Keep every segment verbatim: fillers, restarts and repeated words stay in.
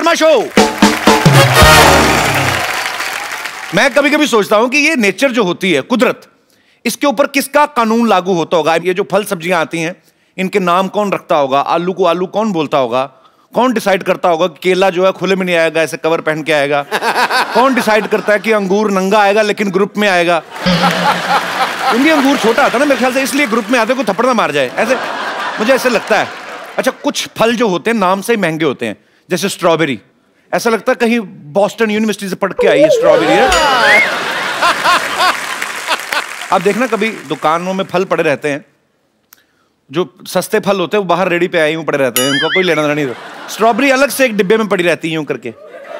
Sharma show. मैं कभी कभी सोचता हूं कि ये नेचर जो होती है, कुदरत, इसके ऊपर किसका कानून लागू होता होगा? ये जो फल सब्जियां आती हैं, इनके नाम कौन रखता होगा? आलू को आलू कौन बोलता होगा? कौन डिसाइड करता होगा कि केला जो है खुले में नहीं आएगा, ऐसे कवर पहन के आएगा? कौन डिसाइड करता है कि अंगूर नंगा आएगा लेकिन ग्रुप में आएगा? क्योंकि अंगूर छोटा आता है ना मेरे ख्याल से, इसलिए ग्रुप में आते को थप्पड़ ना मार जाए, ऐसे मुझे ऐसे लगता है। अच्छा, कुछ फल जो होते हैं नाम से ही महंगे होते हैं, जैसे स्ट्रॉबेरी। ऐसा लगता है कहीं बॉस्टन यूनिवर्सिटी से पढ़ के आई है स्ट्रॉबेरी है। आप देखना कभी दुकानों में फल पड़े रहते हैं, जो सस्ते फल होते हैं वो बाहर रेडी पे आए यूं पड़े रहते हैं, उनका कोई लेना देना नहीं। स्ट्रॉबेरी अलग से एक डिब्बे में पड़ी रहती है यूं करके।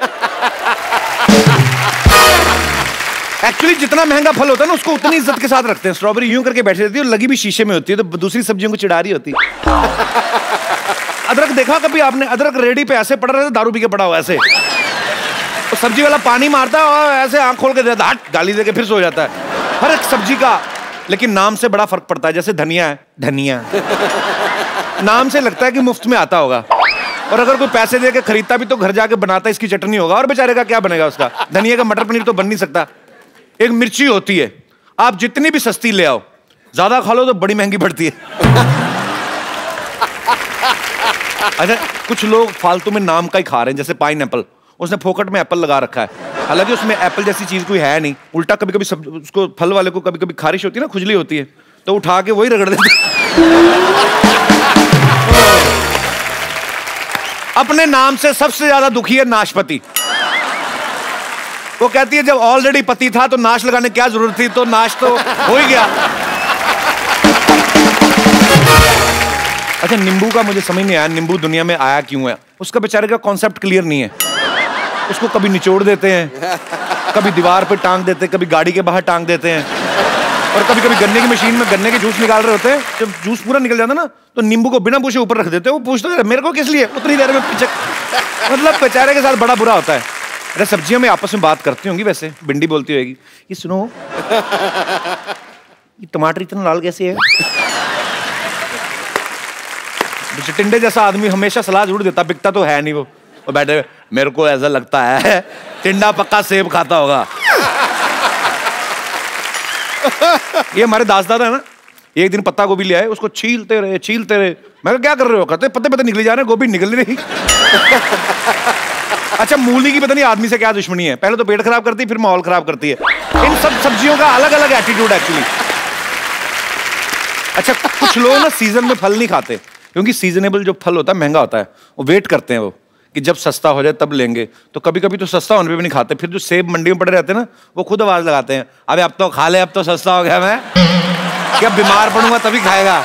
एक्चुअली जितना महंगा फल होता है ना उसको उतनी इज्जत के साथ रखते हैं। स्ट्रॉबेरी यूं करके बैठी रहती है और लगी भी शीशे में होती है, तो दूसरी सब्जियों को चिढ़ा रही होती है। अदरक देखा कभी आपने? अदरक रेडी पे ऐसे पड़ा रहता है, दारू पी के पड़ा हुआ ऐसे, तो सब्जी वाला पानी मारता है और ऐसे आंख खोल के देता है, हट गाली देके फिर सो जाता है। हर एक सब्जी का लेकिन नाम से बड़ा फर्क पड़ता है। जैसे धनिया है, धनिया नाम से लगता है कि मुफ्त में आता होगा, और अगर कोई पैसे दे के खरीदता भी तो घर जाके बनाता इसकी चटनी होगा, और बेचारे का क्या बनेगा उसका? धनिया का मटर पनीर तो बन नहीं सकता। एक मिर्ची होती है, आप जितनी भी सस्ती ले आओ, ज्यादा खा लो तो बड़ी महंगी पड़ती है। अच्छा, कुछ लोग फालतू में नाम का ही खा रहे हैं, जैसे पाइनएप्पल, उसने फोकट में एप्पल लगा रखा है, हालांकि उसमें एप्पल जैसी चीज कोई है नहीं। उल्टा कभी कभी सब उसको फल वाले को कभी कभी खारिश होती है ना, खुजली होती है, तो उठा के वही रगड़ देते। अपने नाम से सबसे ज्यादा दुखी है नाशपाती। वो कहती है जब ऑलरेडी पति था तो नाश लगाने क्या जरूरत थी, तो नाश तो हो ही गया। अच्छा, नींबू का मुझे समझ नहीं आया, नींबू दुनिया में आया क्यों है? उसका बेचारे का कॉन्सेप्ट क्लियर नहीं है। उसको कभी निचोड़ देते हैं, कभी दीवार पे टांग देते हैं, कभी गाड़ी के बाहर टांग देते हैं, और कभी कभी गन्ने की मशीन में गन्ने के जूस निकाल रहे होते हैं। जब जूस पूरा निकल जाता है ना, तो नींबू को बिना पूछे ऊपर रख देते हैं। वो पूछता है मेरे को किस लिए, उतनी देर में पीछे। मतलब बेचारे के साथ बड़ा बुरा होता है। अरे सब्जियों में आपस में बात करती होंगी, वैसे भिंडी बोलती होगी, ये सुनो ये टमाटर इतना लाल कैसे है? टिंडे जैसा आदमी हमेशा सलाह जरूर देता, बिकता तो है नहीं वो। और बैठे, मेरे को ऐसा लगता है टिंडा पक्का सेब खाता होगा। ये हमारे दास दादा है ना, एक दिन पत्ता गोभी ले आए, उसको छीलते रहे छीलते रहे। मैं कहा क्या कर रहे हो? कहते पत्ते पत्ते निकली जा रहे हैं, गोभी निकल नहीं रही। अच्छा, मूली की पता नहीं आदमी से क्या दुश्मनी है, पहले तो पेट खराब करती है फिर माहौल खराब करती है। इन सब सब्जियों का अलग अलग एटीट्यूड एक्चुअली। अच्छा, कुछ लोग ना सीजन में फल नहीं खाते, क्योंकि सीजनेबल जो फल होता है महंगा होता है, वो वेट करते हैं वो कि जब सस्ता हो जाए तब लेंगे। तो कभी कभी तो सस्ता होने पे भी नहीं खाते, फिर जो सेब मंडी में पड़े रहते हैं ना, वो खुद आवाज लगाते हैं, अबे अब तो खा ले, अब तो सस्ता हो गया, मैं क्या बीमार पड़ूंगा तभी खाएगा।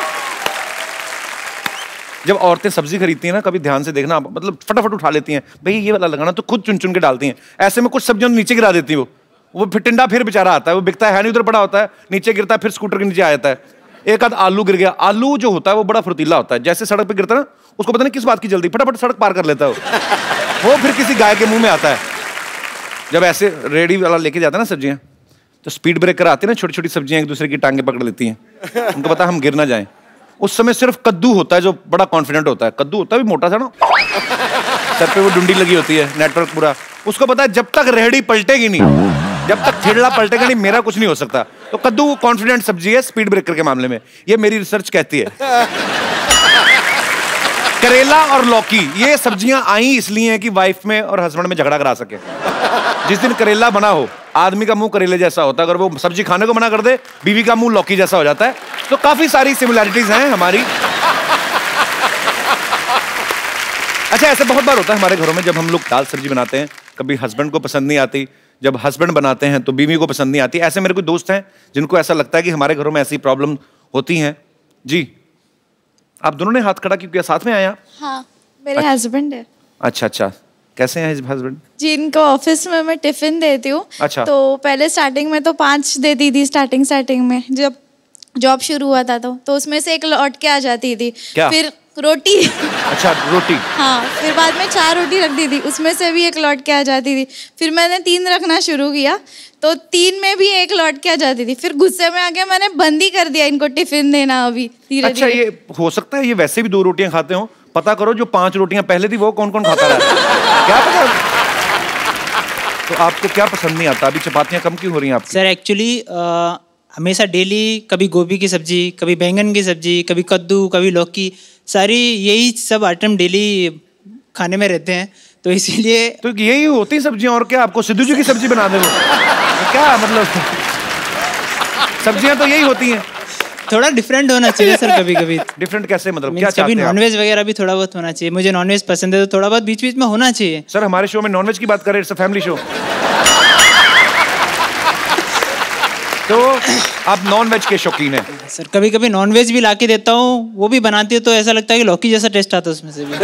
जब औरतें सब्जी खरीदती हैं ना, कभी ध्यान से देखना, मतलब फटाफट उठा लेती हैं, भाई ये वाला लगाना, तो खुद चुन चुन के डालती हैं। ऐसे में कुछ सब्जियों नीचे गिरा देती है वो वो फिर टिंडा फिर बेचारा आता है, वो बिकता है नहीं, उधर पड़ा होता है, नीचे गिरता है, फिर स्कूटर के नीचे आ जाता है। एक आध आलू गिर गया। आलू जो होता है वो बड़ा फुर्तीला होता है, जैसे सड़क पे गिरता है ना, उसको पता नहीं किस बात की जल्दी, फटाफट सड़क पार कर लेता है वो वो फिर किसी गाय के मुंह में आता है। जब ऐसे रेडी वाला लेके जाता है ना सब्जियां, तो स्पीड ब्रेकर आते हैं ना, छोटी छोटी सब्जियां एक दूसरे की टांगे पकड़ लेती हैं, उनको पता है हम गिर ना जाएं। उस समय सिर्फ कद्दू होता है जो बड़ा कॉन्फिडेंट होता है। कद्दू होता है भी मोटा सा ना, सर पे वो डुंडी लगी होती है, नेटवर्क पूरा, उसको पता है जब तक रेहड़ी पलटेगी नहीं, जब तक ठेला पलटेगा नहीं, मेरा कुछ नहीं हो सकता। तो कद्दू कॉन्फिडेंट सब्जी है स्पीड ब्रेकर के मामले में, ये मेरी रिसर्च कहती है। करेला और लौकी, ये सब्जियां आई इसलिए हैं कि वाइफ में और हस्बैंड में झगड़ा करा सके। जिस दिन करेला बना हो, आदमी का मुंह करेले जैसा होता है, अगर वो सब्जी खाने को मना कर दे, बीवी का मुंह लौकी जैसा हो जाता है। तो काफी सारी सिमिलैरिटीज हैं हमारी। अच्छा, ऐसे बहुत बार होता है हमारे घरों में, जब हम लोग दाल सब्जी बनाते हैं, कभी हस्बैंड को पसंद नहीं आती, जब हस्बैंड बनाते हैं तो बीवी को पसंद नहीं आती। ऐसे मेरे कोई दोस्त हैं जिनको ऐसा लगता है कि हमारे घरों में ऐसी प्रॉब्लम होती हैं। जी, आप दोनों ने हाथ खड़ा क्यों किया? साथ में आया? हाँ, मेरे हस्बैंड है। अच्छा अच्छा, कैसे हैं हस्बैंड जी? इनको ऑफिस में मैं टिफिन देती हूँ। अच्छा। तो पहले स्टार्टिंग में तो पांच देती थी, स्टार्टिंग स्टार्टिंग में जब जॉब शुरू हुआ था तो तो उसमें से एक लौट के आ जाती थी। क्या? फिर रोटी। अच्छा, रोटी। हाँ, फिर बाद में चार रोटी रख दी थी, उसमें से भी एक लौट के आ जाती थी। फिर मैंने तीन रखना शुरू किया तो तीन में भी एक लौट के आ जाती थी। फिर गुस्से में आके मैंने बंद ही कर दिया इनको टिफिन देना अभी धीरे। अच्छा, ये हो सकता है ये वैसे भी दो रोटियां खाते हो, पता करो जो पांच रोटियां पहले थी वो कौन कौन खाता रहा है। क्या पता। तो आपको क्या पसंद नहीं आता? अभी चपातियाँ कम क्यों हो रही हैं आपकी? सर एक्चुअली हमेशा डेली कभी गोभी की सब्जी, कभी बैंगन की सब्जी, कभी कद्दू, कभी लौकी, सारी यही सब आइटम डेली खाने में रहते हैं, तो इसीलिए। तो यही होती सब्जियां, और क्या? आपको सिद्धू जी की सब्जी बना दे वो? क्या मतलब, सब्जियां तो यही होती हैं। थोड़ा डिफरेंट होना चाहिए सर कभी कभी। डिफरेंट कैसे मतलब? क्या चाहते कभी हैं आप? नॉनवेज वगैरह भी थोड़ा बहुत होना चाहिए। मुझे नॉनवेज पसंद है तो थोड़ा बहुत बीच बीच में होना चाहिए। सर हमारे शो में नॉनवेज की बात करें, इट्स अ फैमिली शो। तो आप नॉनवेज के शौकीन हैं? सर कभी कभी नॉनवेज भी लाके देता हूँ, वो भी बनाती है तो ऐसा लगता है कि लौकी जैसा टेस्ट आता है उसमें से भी।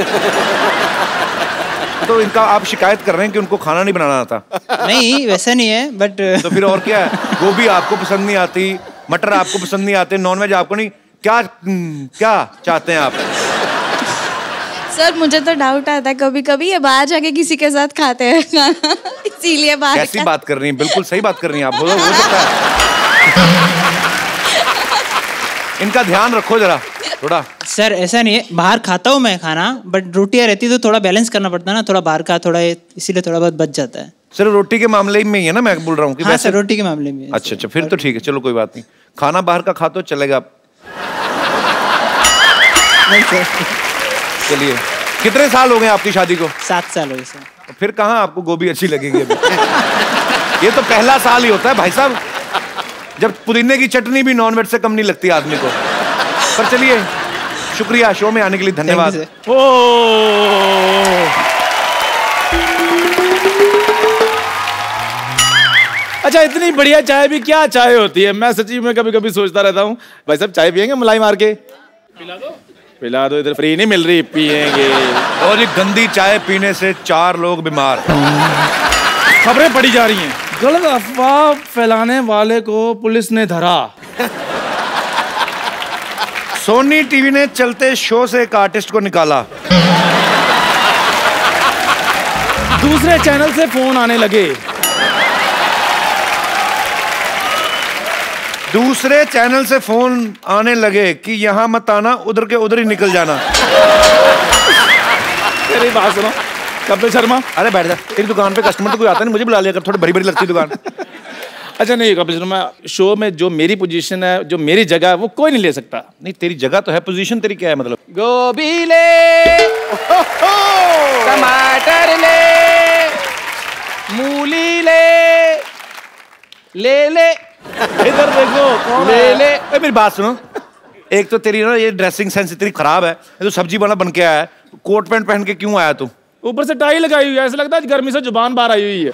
तो इनका आप शिकायत कर रहे हैं कि उनको खाना नहीं बनाना आता? नहीं वैसा नहीं है, बट तो फिर और क्या है? गोभी आपको पसंद नहीं आती, मटर आपको पसंद नहीं आते, नॉनवेज आपको नहीं, क्या क्या चाहते हैं आप? सर मुझे तो डाउट आता है कभी कभी ये बाहर जाके किसी के साथ खाते हैं खाना, इसीलिए बाहर। कैसी बात कर रही हैं? बिल्कुल सही बात कर रही हैं आप। हो, हो सकता है। इनका ध्यान रखो जरा थोड़ा। सर ऐसा नहीं है, बाहर खाता हूँ मैं खाना, बट रोटियाँ रहती तो थोड़ा बैलेंस करना पड़ता है ना, थोड़ा बाहर का थोड़ा, इसीलिए थोड़ा बहुत बच जाता है। सर रोटी के मामले में ही है ना मैं बोल रहा हूँ कि हाँ वैसे... सर रोटी के मामले में। अच्छा अच्छा, फिर तो ठीक है, चलो कोई बात नहीं। खाना बाहर का खा तो चलेगा। नहीं सर। चलिए, कितने साल हो गए आपकी शादी को? सात साल हो गए सर। फिर कहाँ आपको गोभी अच्छी लगेगी अभी? ये तो पहला साल ही होता है भाई साहब, जब पुदीने की चटनी भी नॉनवेज से कम नहीं लगती आदमी को। पर चलिए, शुक्रिया शो में आने के लिए, धन्यवाद। ओ अच्छा, इतनी बढ़िया चाय भी क्या चाय होती है? मैं सच्ची में कभी कभी सोचता रहता हूँ, भाई साहब चाय पियेंगे मलाई मार के? पिला दो पिला दो, इधर फ्री नहीं मिल रही, पियेंगे। और ये गंदी चाय पीने से चार लोग बीमार। खबरें पड़ी जा रही हैं, गलत अफवाह फैलाने वाले को पुलिस ने धरा। सोनी टीवी ने चलते शो से एक आर्टिस्ट को निकाला। दूसरे चैनल से फोन आने लगे। दूसरे चैनल से फोन आने लगे कि यहाँ मत आना, उधर के उधर ही निकल जाना। मेरी बात सुनो कपिल शर्मा। अरे बैठ जा, एक दुकान पे कस्टमर तो कोई आता नहीं, मुझे बुला लिया कर, थोड़ी बड़ी बड़ी लगती दुकान। अच्छा नहीं कपिल शर्मा, शो में जो मेरी पोजीशन है, जो मेरी जगह है, वो कोई नहीं ले सकता। नहीं तेरी जगह तो है, पोजीशन तेरी क्या है मतलब? गोभी ले, टमाटर ले, मूली ले, ले ले, इधर देखो ले ले। ए, मेरी बात सुनो, एक तो तेरी ना ये ड्रेसिंग सेंस इतनी खराब है, ये तो सब्जी वाला बन के आया है, कोट पैंट पहन के क्यों आया तू? ऊपर से टाई लगाई हुई है, ऐसा लगता है गर्मी से जुबान बाहर आई हुई है।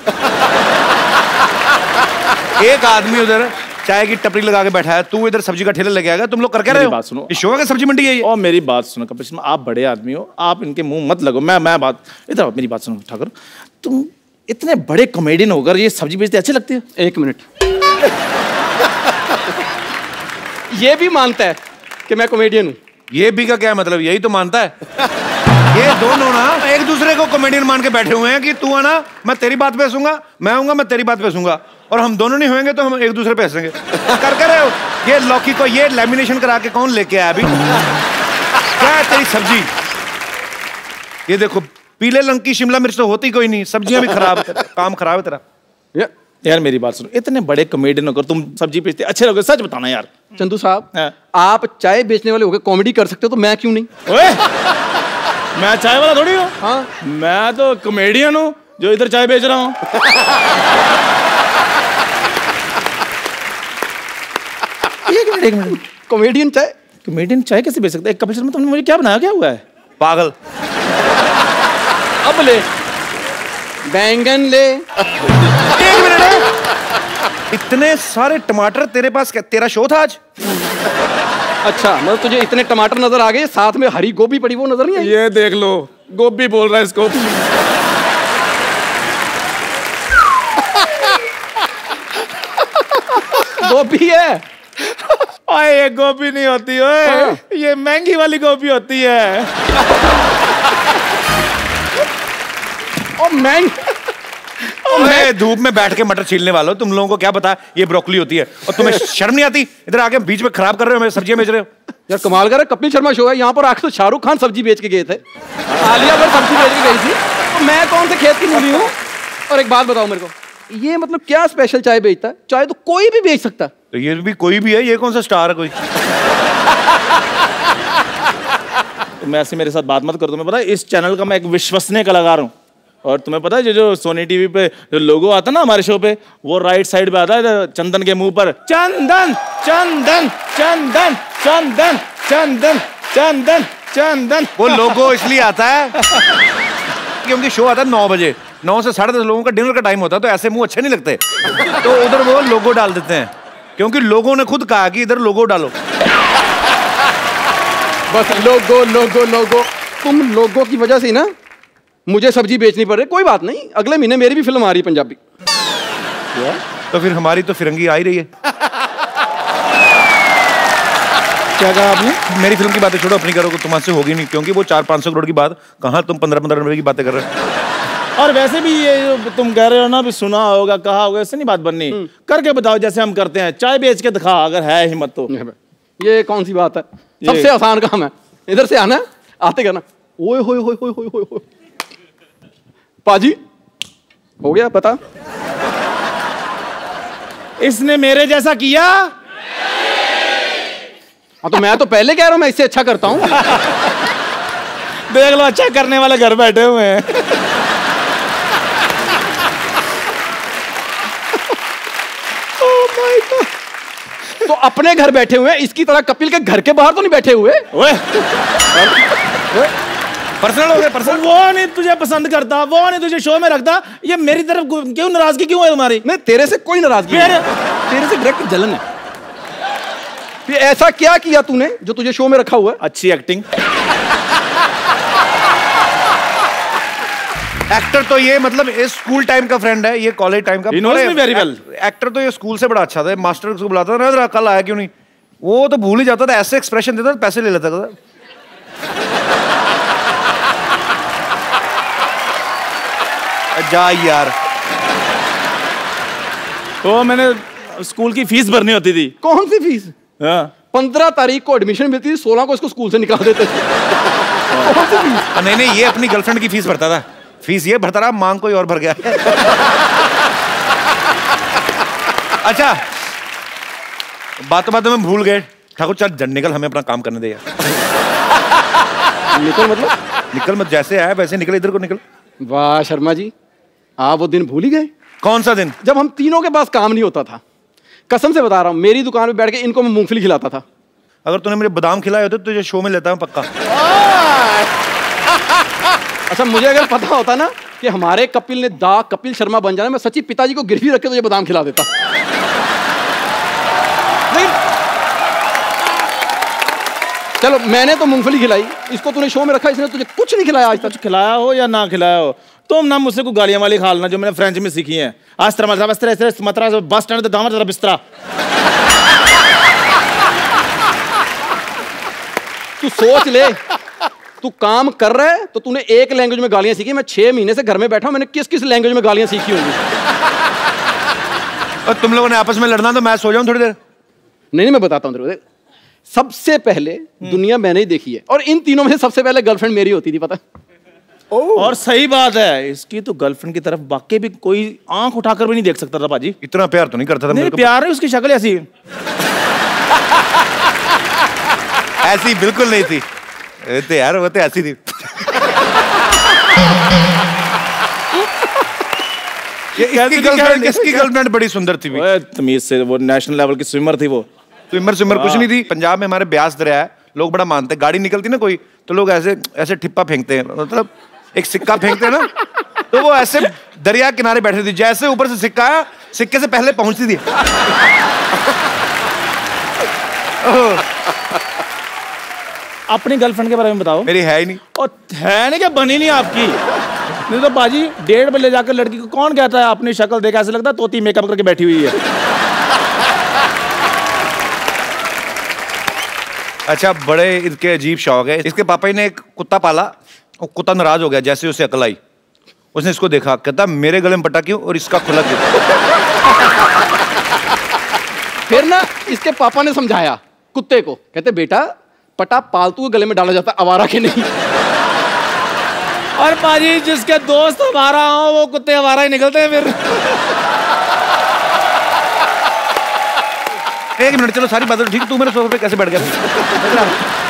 एक आदमी उधर चाय की टपरी लगा के बैठा है, तू इधर सब्जी का ठेला लेके आएगा। तुम लोग कर क्या रहे हो? बात सुनो, इस शो का सब्जी मंडी है ये। और मेरी बात सुनो कपिल शर्मा, आप बड़े आदमी हो, आप इनके मुंह मत लगो। मैं मैं बात इधर मेरी बात सुनो ठाकुर, तुम इतने बड़े कॉमेडियन होकर ये सब्जी बेचते अच्छे लगते हो? एक मिनट। ये भी मानता है कि मैं कॉमेडियन हूँ? ये भी का क्या मतलब? यही तो मानता है। ये दोनों ना एक दूसरे को कॉमेडियन मान के बैठे हुए हैं कि तू आना मैं तेरी बात पे हंसूंगा, मैं आऊंगा मैं तेरी बात पे हंसूंगा, और हम दोनों नहीं होंगे तो हम एक दूसरे पे हंसेंगे। कर कर रहे हो ये लौकी को ये लैमिनेशन करा के कौन लेके आया अभी? क्या है तेरी सब्जी? ये देखो पीले रंग की शिमला मिर्च तो होती कोई नहीं, सब्जियां भी खराब है, काम खराब है तेरा। या, यार मेरी बात सुनो, इतने बड़े कॉमेडियन होकर तुम सब्जी बेचते अच्छे लोग, सच बताना यार। चंदू साहब, हाँ। आप चाय बेचने वाले होकर कॉमेडी कर सकते हो तो मैं क्यों नहीं? ओए, मैं चाय वाला थोड़ी हूँ। हाँ, मैं तो कॉमेडियन हूँ जो इधर चाय बेच रहा हूँ। एक मिनट एक मिनट, कॉमेडियन चाय कॉमेडियन चाय कैसे बेच सकते? कपिल शर्मा तुमने मुझे क्या बनाया, क्या हुआ है? पागल। अब ले बैंगन ले। एक मिनट, इतने सारे टमाटर तेरे पास? क्या तेरा शो था आज? अच्छा मतलब तुझे इतने टमाटर नजर आ गए, साथ में हरी गोभी पड़ी वो नजर नहीं आई? ये देख लो, गोभी बोल रहा है इसको। गोभी है। ओए ये गोभी नहीं होती ओए, हाँ। ये महंगी वाली गोभी होती है। और महंगी मैं धूप में बैठ के मटर छीलने वालों, तुम लोगों को क्या पता ये ब्रोकली होती है, और तुम्हें शर्म नहीं आती? इधर आके बीच में खराब कर रहे हो, मैं सब्जियां बेच रहे हो यार। कमाल कर रहे, कपिल शर्मा शो है यहाँ पर, आके तो शाहरुख खान सब्जी बेच के गए थे, आलिया भट्ट सब्जी बेच के गई थी, तो मैं कौन से खेत की मूली हूँ? और एक बात बताओ मेरे को, ये मतलब क्या स्पेशल चाय बेचता है? चाय तो कोई भी बेच सकता है। तो ये भी कोई भी है, ये कौन सा स्टार है कोई? तो मैं ऐसे मेरे साथ बात मत कर, तुम्हें पता है इस चैनल का मैं एक विश्वसनीय कलाकार हूँ। और तुम्हें पता है जो जो सोनी टीवी पे जो लोगो आता है ना हमारे शो पे, वो राइट साइड पे आता है चंदन के मुंह पर, चंदन चंदन चंदन चंदन चंदन चंदन चंदन। वो लोगो इसलिए आता है क्योंकि शो आता है नौ बजे, नौ से साढ़े दस लोगों का डिनर का टाइम होता है, तो ऐसे मुंह अच्छे नहीं लगते, तो उधर वो लोगो डाल देते हैं, क्योंकि लोगों ने खुद कहा कि इधर लोगो डालो। बस लोगो लोगो लोगो, तुम लोगों की वजह से ना मुझे सब्जी बेचनी पड़ रही। कोई बात नहीं, अगले महीने मेरी भी फिल्म आ रही है पंजाबी। तो फिर हमारी तो फिरंगी आ ही रही है। क्या कहा आपने? मेरी फिल्म की बातें छोड़ो, अपनी करो, तुम्हारे से होगी नहीं, क्योंकि वो चार पाँच सौ करोड़ की बात कहाँ, तुम पंद्रह पंद्रह रुपए की बातें कर रहे हो। और वैसे भी ये जो तुम कह रहे हो ना, भी सुना होगा कहा होगा, इससे नहीं बात बननी, करके बताओ जैसे हम करते हैं, चाय बेच के दिखा अगर है हिम्मत तो। ये कौन सी बात है, सबसे आसान काम है, इधर से आना आते करना, ओए होए होए होए होए होए, पाजी हो गया पता। इसने मेरे जैसा किया। हाँ तो मैं तो पहले कह रहा हूं मैं इससे अच्छा करता हूं। देख लो, अच्छा करने वाले घर बैठे हुए हैं। oh my God। तो अपने घर बैठे हुए हैं, इसकी तरह कपिल के घर के बाहर तो नहीं बैठे हुए। ओए पर्सनल हो गया, पर्सनल। वो नहीं तुझे पसंद करता, वो नहीं तुझे शो में रखता, ये मेरी तरफ क्यों नाराजगी क्यों है तुम्हारी? नहीं तेरे से कोई नाराजगी नहीं, तेरे से डायरेक्ट जलन है। फिर ऐसा क्या किया तूने जो तुझे शो में रखा हुआ है? अच्छी एक्टिंग। एक्टर तो ये मतलब स्कूल टाइम का फ्रेंड है, ये कॉलेज टाइम का। He knows me very well। Actor तो ये स्कूल से बड़ा अच्छा था, मास्टर उसको बुलाता था ना, कल आया क्यों नहीं, वो तो भूल ही जाता था, ऐसे एक्सप्रेशन देता था, पैसे ले लेता था। जा यार। तो मैंने स्कूल की फीस भरनी होती थी। कौन सी फीस? हाँ। पंद्रह तारीख को एडमिशन मिलती थी, सोलह को इसको स्कूल से निकाल देते थे। कौन सी फीस? नहीं नहीं, ये अपनी गर्लफ्रेंड की फीस भरता था, फीस ये भरता रहा, मांग कोई और भर गया। अच्छा, बातों बातों में भूल गए ठाकुर, चल जन निकल, हमें अपना काम करने दे यार। निकल मतलब? निकल मत, जैसे आया वैसे निकल, इधर को निकल। वाह शर्मा जी, आप वो दिन भूल ही गए। कौन सा दिन? जब हम तीनों के पास काम नहीं होता था। कसम से बता रहा हूँ, मेरी दुकान पे बैठ के इनको मैं मूंगफली खिलाता था। अगर तूने मुझे बादाम खिलाए होते तो तुझे शो में लेता हूँ पक्का। अच्छा, मुझे अगर पता होता ना कि हमारे कपिल ने दा कपिल शर्मा बन जाना, मैं सच्ची पिताजी को गिरवी रख के तुझे बादाम खिला देता। नहीं, चलो मैंने तो मूंगफली खिलाई, इसको तूने शो में रखा, इसने तुझे कुछ नहीं खिलाया आज तक। खिलाया हो या ना खिलाया हो, तुम ना मुझसे कोई गालियां वाली खा लेना जो मैंने फ्रेंच में सीखी हैं। आज तरह बस स्टैंड दामर जरा बिस्तरा। तू सोच ले, तू काम कर रहा है तो तूने एक लैंग्वेज में गालियां सीखी, मैं छह महीने से घर में बैठा हूं, मैंने किस किस लैंग्वेज में गालियां सीखी होंगी। और तुम लोगों ने आपस में लड़ना तो मैं सो जाऊं थोड़ी देर। नहीं नहीं, मैं बताता हूं तेरे को। सबसे पहले दुनिया मैंने ही देखी है, और इन तीनों में से सबसे पहले गर्लफ्रेंड मेरी होती थी, पता? और सही बात है, इसकी तो गर्लफ्रेंड की तरफ वाकई भी कोई आंख उठाकर भी नहीं देख सकता था पाजी। इतना प्यार तो नहीं करता था नहीं, मेरे को। प्यार है, उसकी शक्ल ऐसी ऐसी बिल्कुल नहीं थी, तो यार वो तो ऐसी थी। ये इसकी गर्लफ्रेंड इसकी गर्लफ्रेंड बड़ी सुंदर थी। तमीज से, वो नेशनल लेवल की स्विमर थी। वो स्विमर स्विमर कुछ नहीं थी। पंजाब में हमारे ब्यास दरिया है, लोग बड़ा मानते हैं, गाड़ी निकलती ना कोई तो लोग ऐसे ऐसे ठिप्पा फेंकते हैं, मतलब एक सिक्का फेंकते हैं ना, तो वो ऐसे दरिया किनारे बैठे थे, जैसे ऊपर से सिक्का आया, सिक्के से पहले पहुंचती थी। अपनी गर्लफ्रेंड के बारे में बताओ। मेरी है ही नहीं। और है नहीं क्या, बनी नहीं आपकी? नहीं तो बाजी डेढ़ बजे जाकर लड़की को कौन कहता है अपनी शक्ल देख ऐसे लगता है तोती मेकअप करके बैठी हुई है। अच्छा, बड़े इनके अजीब शौक है। इसके पापा ने एक कुत्ता पाला, वो कुत्ता नाराज हो गया जैसे उसे अकल आई, उसने इसको देखा, कहता मेरे गले में पटा क्यों और इसका खुला क्यों? फिर ना इसके पापा ने समझाया कुत्ते को, कहते बेटा पटा पालतू के गले में डाला जाता, आवारा के नहीं। और पाजी जिसके दोस्त हमारा हो वो कुत्ते हमारा ही निकलते हैं फिर। एक मिनट, चलो सारी बातें ठीक, तू मेरे सोफे पे कैसे बैठ गया?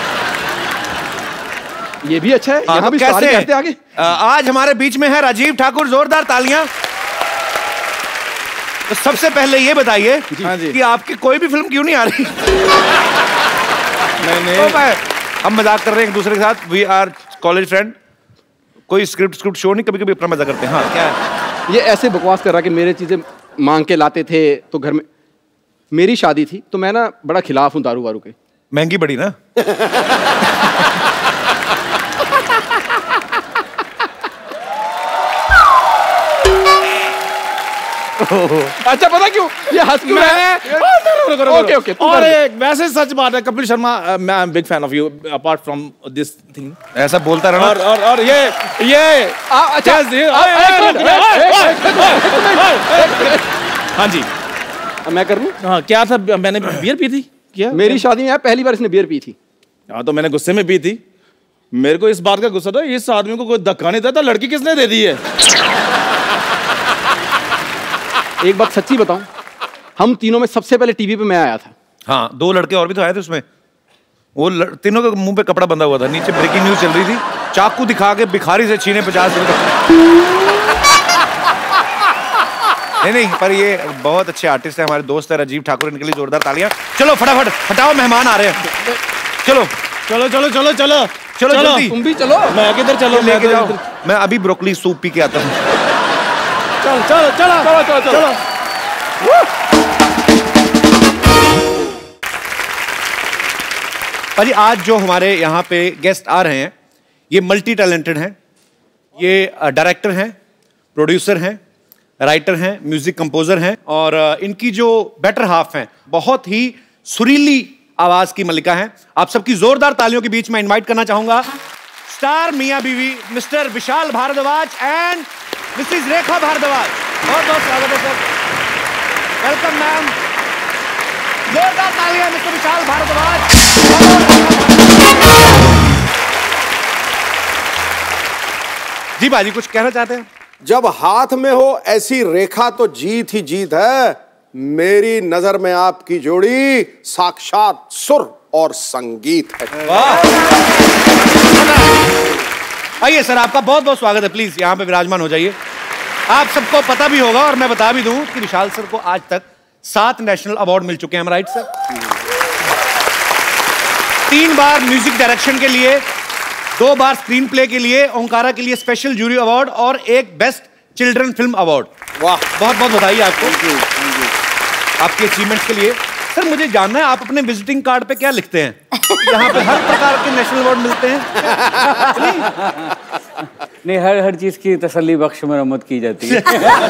ये भी अच्छा है। हाँ, यहाँ तो भी कैसे कैसे आगे? आ, आज हमारे बीच में है राजीव ठाकुर, जोरदार तालियां। तो सबसे पहले ये बताइए कि आपकी कोई भी फिल्म क्यों नहीं आ रही? नहीं नहीं तो मैं, हम मजाक कर रहे हैं एक दूसरे के साथ, वी आर कॉलेज फ्रेंड, कोई स्क्रिप्ट स्क्रिप्ट शो नहीं, कभी कभी अपना मजा करते हैं। हाँ क्या है? ये ऐसे बकवास कर रहा कि मेरे चीजें मांग के लाते थे तो घर में, मेरी शादी थी तो मैं ना बड़ा खिलाफ हूँ दारू वारू के। महंगी बड़ी ना। अच्छा पता क्यों ये हंस क्यों रहा है? Okay okay. और एक वैसे सच बात है कपिल शर्मा, मैं I am big fan of you apart from this thing. ऐसा बोलता रहना। और और और ये ये अच्छा हाँ जी मैं कर लूं? हाँ क्या था, मैंने बियर पी थी क्या? मेरी शादी में पहली बार इसने बियर पी थी। हाँ तो मैंने गुस्से में पी थी। मेरे को इस बात का गुस्सा था, इस आदमी को कोई धक्का नहीं देता, लड़की किसने दे दी है? एक बात सच्ची बताऊं, हम तीनों में सबसे पहले टीवी पे मैं आया था। हाँ, दो लड़के और भी तो आए थे उसमें, वो लड़... तीनों के मुंह पे कपड़ा बंधा हुआ था, नीचे ब्रेकिंग न्यूज चल रही थी, चाकू दिखा के भिखारी से छीने पचास रुपए। नहीं नहीं, पर ये बहुत अच्छे आर्टिस्ट है, हमारे दोस्त है राजीव ठाकुर, इनके लिए जोरदार तालियां। चलो फटाफट हटाओ, मेहमान आ रहे हैं। चलो चलो चलो चलो चलो चलो जल्दी। तुम भी चलो। मैं किधर चलो? लेके जाओ, मैं अभी ब्रोकली सूप पी के आता हूँ। चलो चलो चलो चलो चलो चलो। भाई आज जो हमारे यहाँ पे गेस्ट आ रहे हैं ये मल्टी टैलेंटेड हैं, ये डायरेक्टर हैं, प्रोड्यूसर हैं, राइटर हैं, म्यूजिक कंपोजर हैं, और इनकी जो बेटर हाफ हैं बहुत ही सुरीली आवाज की मलिका हैं। आप सबकी जोरदार तालियों के बीच में इनवाइट करना चाहूंगा स्टार मियां बीवी mister Vishal Bhardwaj and missus Rekha Bhardwaj. बहुत बहुत स्वागत है सर, वेलकम मैम। जोरदार तालियां मिस्टर विशाल भारद्वाज। जी बाजी कुछ कहना चाहते हैं? जब हाथ में हो ऐसी रेखा तो जीत ही जीत है। मेरी नजर में आपकी जोड़ी साक्षात सुर और संगीत है। आइए सर, आपका बहुत बहुत स्वागत है, प्लीज यहाँ पे विराजमान हो जाइए। आप सबको पता भी होगा और मैं बता भी दूं कि विशाल सर को आज तक सात नेशनल अवार्ड मिल चुके हैं, राइट सर? तीन बार म्यूजिक डायरेक्शन के लिए, दो बार स्क्रीन प्ले के लिए, ओंकारा के लिए स्पेशल जूरी अवार्ड और एक बेस्ट चिल्ड्रन फिल्म अवार्ड। वाह, बहुत बहुत बधाई आपको आपके अचीवमेंट्स के लिए। सर मुझे जानना है आप अपने विजिटिंग कार्ड पे क्या लिखते हैं? यहाँ पे हर प्रकार के नेशनल अवार्ड मिलते हैं? नहीं, हर हर चीज की तसल्ली बख्श मरम्मत की जाती है।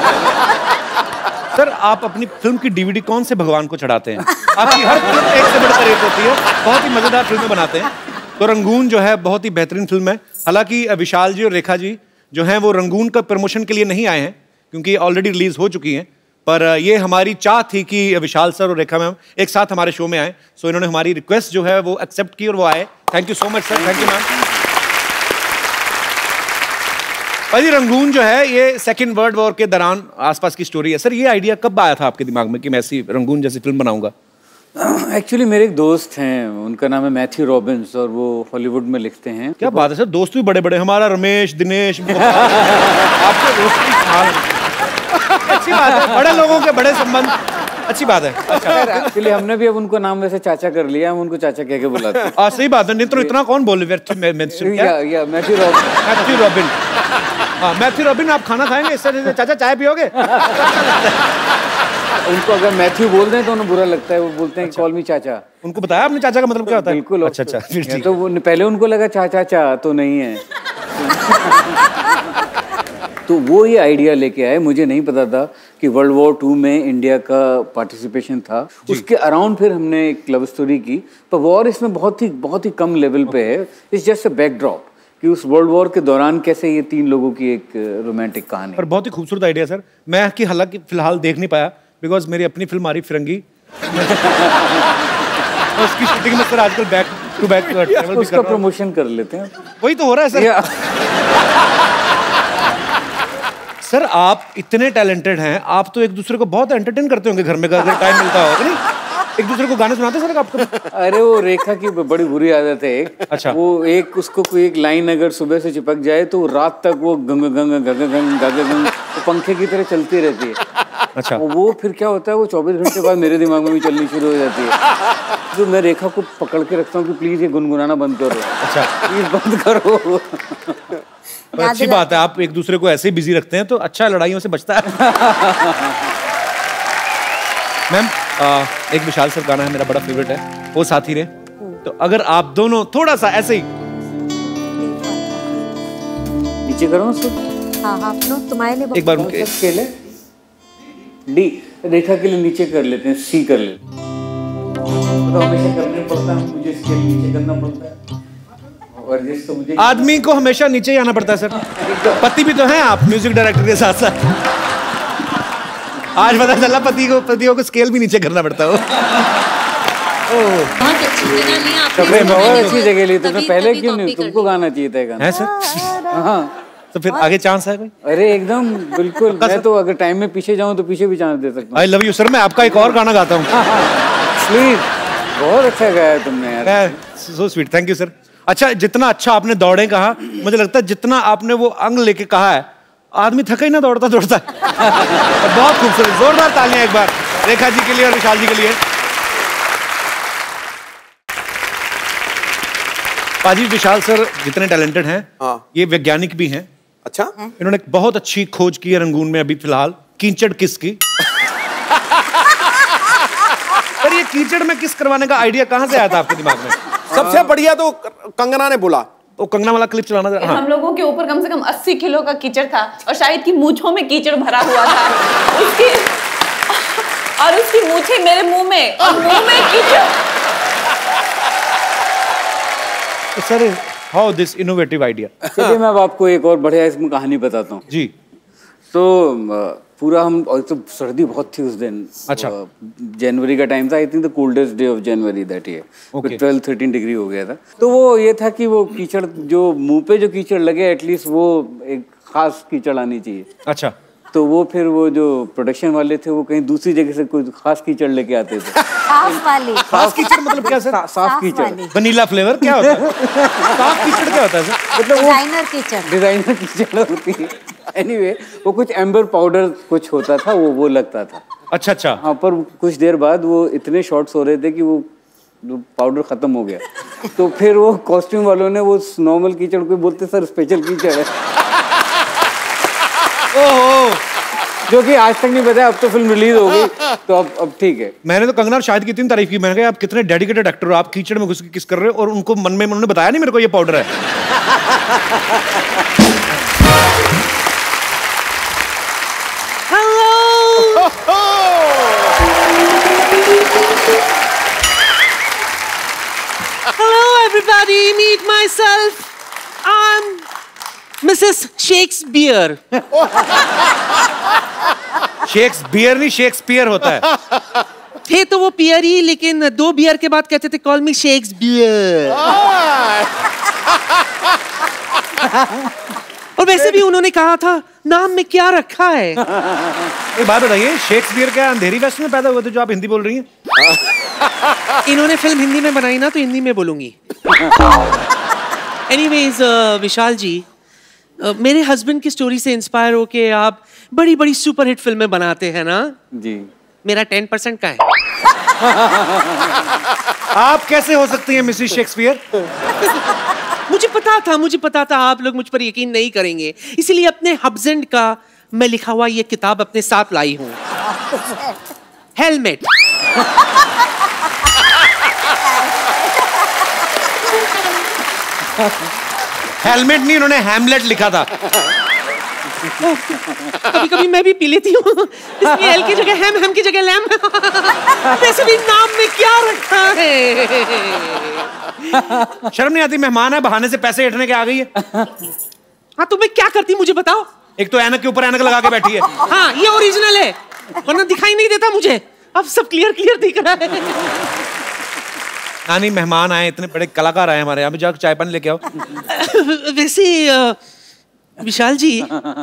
सर आप अपनी फिल्म की डीवीडी कौन से भगवान को चढ़ाते हैं? आपकी हर फिल्म एक से बढ़कर एक होती है, बहुत ही मजेदार फिल्में बनाते हैं। तो रंगून जो है बहुत ही बेहतरीन फिल्म है। हालांकि विशाल जी और रेखा जी जो हैं वो रंगून का प्रमोशन के लिए नहीं आए हैं क्योंकि ऑलरेडी रिलीज हो चुकी हैं, पर ये हमारी चाह थी कि विशाल सर और रेखा मैम एक साथ हमारे शो में आए, सो इन्होंने हमारी रिक्वेस्ट जो है वो एक्सेप्ट की और वो आए। Thank you so much sir, thank you ma'am. भाई रंगून जो है ये सेकेंड वर्ल्ड वॉर के दौरान आसपास की स्टोरी है। सर ये आइडिया कब आया था आपके दिमाग में कि मैं ऐसी रंगून जैसी फिल्म बनाऊंगा? एक्चुअली मेरे एक दोस्त हैं, उनका नाम है मैथ्यू रॉबिन्स और वो हॉलीवुड में लिखते हैं। क्या बात है सर, दोस्त भी बड़े बड़े, हमारा रमेश, दिनेश। आपके दोस्त भी अच्छी बात है, बड़े लोगों के बड़े संबंध, अच्छी बात है। एक्चुअली हमने भी अब उनको नाम वैसे चाचा कर लिया, हम उनको चाचा कह के बुलाते हैं। हाँ सही बात है, नहीं तो इतना कौन बोले? Matthew Robin. मैथ्यू रॉबिन, हाँ मैथ्यू रॉबिन। आप खाना खाएंगे इससे चाचा चाय पियोगे? उनको अगर मैथ्यू बोल दें तो उन्हें बुरा लगता है, वो बोलते हैं कॉल मी चाचा। उनको बताया आपने चाचा का मतलब क्या होता है? बिल्कुल। अच्छा अच्छा, फिर ठीक। तो वो पहले उनको लगा चाचा चा तो नहीं है। तो वो ये आइडिया लेके आए, मुझे नहीं पता था कि वर्ल्ड वॉर टू में इंडिया का पार्टिसिपेशन था। उसके अराउंड फिर हमने एक लव स्टोरी की, पर वॉर इसमें बहुत ही बहुत ही कम लेवल पे है। इट्स जस्ट अ बैकड्रॉप कि उस वर्ल्ड वॉर के दौरान कैसे ये तीन लोगों की एक रोमांटिक कहानी। और बहुत ही खूबसूरत आइडिया सर। मैं कि हालांकि फिलहाल देख नहीं पाया बिकॉज मेरी अपनी फिल्म आ रही फिरंगी उसकी शूटिंग में सर आजकल बैक टू बैक ट्रैवल भी कर रहा हूं। प्रमोशन कर लेते हैं, वही तो हो रहा है सर। सर आप इतने टैलेंटेड हैं, आप तो एक दूसरे को बहुत एंटरटेन करते होंगे घर में अगर टाइम मिलता होगा नहीं? एक दूसरे को गाने सुनाते सर आपको? अरे वो रेखा की बड़ी बुरी आदत है एक। अच्छा। वो एक उसको कोई एक लाइन अगर सुबह से चिपक जाए तो रात तक वो गंग गंग गंग गंग गंग गंग पंखे की तरह चलती रहती है। अच्छा। वो फिर क्या होता है, वो चौबीस घंटे बाद मेरे दिमाग में भी चलनी शुरू हो जाती है। तो मैं रेखा को पकड़ के रखता हूँ कि प्लीज ये गुनगुनाना बंद करो। अच्छा। प्लीज बंद करो। और अच्छी बात है, आप एक दूसरे को ऐसे ही बिजी रखते हैं तो अच्छा लड़ाइयों से बचता है। मैम एक विशाल सर गाना है मेरा बड़ा फेवरेट है, वो साथी रे। तो अगर आप दोनों थोड़ा सा ऐसे ही नीचे करो सर। हाँ हाँ तुम्हारे लिए एक बार उनके स्केल है डी, रेखा के लिए नीचे कर लेते हैं, सी कर लेते हैं। तो हमेशा करने पड़ता है, मुझे स्केल नीचे करना पड़ता है। और जिस तो मुझे आदमी को हमेशा नीचे ही आना पड़ता है सर। पति भी तो हैं आप म्यूजिक डायरेक्टर के साथ साथ। आज पता चला पति को पतियों को स्केल भी नीचे करना पड़ता हो। बहुत अच्छी जगह ली आपने। कपड़े बहुत अच्छी जगह ली, तुमने पहले क्यों नहीं? तुमको गाना चाहिए था गाना। है सर? हाँ तो फिर आगे चांस है कोई? अरे एकदम बिल्कुल। मैं तो अगर टाइम में पीछे जाऊं तो पीछे भी चांस दे सकता हूँ। I love you sir. मैं आपका एक और गाना गाता हूँ। प्लीज, बहुत अच्छा गाया तुमने यार। So sweet, thank you sir. अच्छा, जितना अच्छा आपने दौड़े कहा, मुझे लगता है जितना आपने वो अंग लेके कहा है, आदमी थका ही ना दौड़ता दौड़ता। बहुत खूबसूरत, जोरदार तालियां एक बार रेखा जी के लिए और विशाल जी के लिए। पाजी, विशाल सर जितने टैलेंटेड हैं, हाँ। ये वैज्ञानिक भी हैं। अच्छा। इन्होंने एक बहुत अच्छी खोज की है रंगून में अभी फिलहाल, कीचड़ किस की। पर ये कीचड़ में किस करवाने का आइडिया कहां से आया था आपके दिमाग में? सबसे बढ़िया तो कंगना ने बोला, वो कंगना वाला क्लिप चलाना था। हाँ। हम लोगों के ऊपर कम से कम अस्सी किलो का कीचड़ था और शायद की मूंछों में कीचड़ भरा हुआ था। उसकी और उसकी मूंछें मेरे मुंह में और मुंह में कीचड़। Sir, how this innovative idea? चलिए मैं अब आपको एक और बढ़िया इसमें कहानी बताता हूँ जी। तो पूरा हम, और तो सर्दी बहुत थी उस दिन। अच्छा। जनवरी का टाइम था, I think the coldest day of January that year. Okay. Twelve thirteen degree हो गया था। तो वो ये था कि वो कीचड़ जो मुंह पे जो कीचड़ लगे, एटलीस्ट वो एक खास कीचड़ आनी चाहिए। अच्छा। तो वो फिर वो जो प्रोडक्शन वाले थे वो कहीं दूसरी जगह से कोई खास कीचड़ लेके आते थे। साफ वाली। खास कीचड़ मतलब क्या सर? सा, साफ कीचड़। वनीला फ्लेवर क्या होता है? साफ कीचड़ क्या होता है सर? मतलब वो डिजाइनर कीचड़। डिजाइनर कीचड़ होती है। एनीवे anyway, वो कुछ एम्बर पाउडर कुछ होता था, वो वो लगता था। अच्छा अच्छा। हाँ, पर कुछ देर बाद वो इतने शॉट्स हो रहे थे कि वो पाउडर खत्म हो गया। तो फिर वो कॉस्ट्यूम वालों ने वो नॉर्मल कीचड़ को बोलते सर स्पेशल कीचड़ है। ओहो, जो कि आज तक नहीं बताया, अब तो फिल्म रिलीज हो गई तो अब अब ठीक है। मैंने तो कंगना और शाहिद की इतनी तारीफ की, मैंने कहा आप कितने डेडिकेटेड एक्टर हो, आप कीचड़ में घुस के किस कर रहे हो, और उनको मन में उन्होंने बताया नहीं मेरे को ये पाउडर है। Hello everybody, meet myself. I'm Missus Shakespeare. Shakespeare नहीं, शेक्सपियर होता है। थे तो वो पियर ही, लेकिन दो बियर के बाद कहते थे कॉल मी शेक्सपियर। और वैसे भी उन्होंने कहा था नाम में क्या रखा है। एक बात बताइए, शेक्सपियर क्या अंधेरी वेस्ट में पैदा हुए थे जो आप हिंदी बोल रही हैं? इन्होंने फिल्म हिंदी में बनाई ना, तो हिंदी में बोलूंगी। एनीवेज विशाल जी, uh, मेरे हस्बैंड की स्टोरी से इंस्पायर होके आप बड़ी बड़ी सुपर हिट फिल्में बनाते हैं ना जी। मेरा टेन परसेंट का है। आप कैसे हो सकती हैं मिसेस शेक्सपियर? मुझे पता था, मुझे पता था आप लोग मुझ पर यकीन नहीं करेंगे, इसलिए अपने हस्बैंड का मैं लिखा हुआ ये किताब अपने साथ लाई हूँ। हेलमेट। हेलमेट नहीं, उन्होंने हैमलेट लिखा था। कभी कभी मैं भी पी लेती हूँ, इसलिए एल की जगह हैम, हैम की जगह लैम। वैसे भी नाम में क्या रखा है? शर्म नहीं आती? मेहमान है, बहाने से पैसे हटने के आ गई है। हाँ तो मैं क्या करती मुझे बताओ। एक तो ऐनक के ऊपर ऐनक लगा के बैठी है। हाँ ये ओरिजिनल है, वरना दिखाई नहीं देता मुझे। अब सब क्लियर क्लियर दिख रहा है। नानी मेहमान आए, इतने बड़े कलाकार आए हमारे यहाँ पे, जाकर चाय पानी लेके आओ। वैसे विशाल जी,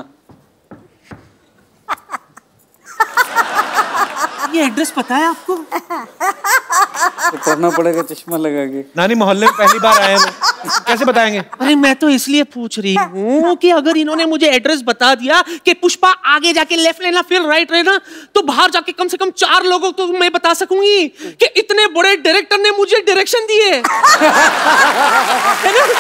ये एड्रेस पता है आपको? तो करना पड़ेगा चश्मा लगा के। नानी मोहल्ले में पहली बार आए हैं, कैसे बताएंगे? अरे मैं तो इसलिए पूछ रही हूँ कि अगर इन्होंने मुझे एड्रेस बता दिया कि पुष्पा आगे जाके लेफ्ट लेना फिर राइट लेना, तो बाहर जाके कम से कम चार लोगों को तो मैं बता सकूंगी कि इतने बड़े डायरेक्टर ने मुझे डायरेक्शन दिए। है ना?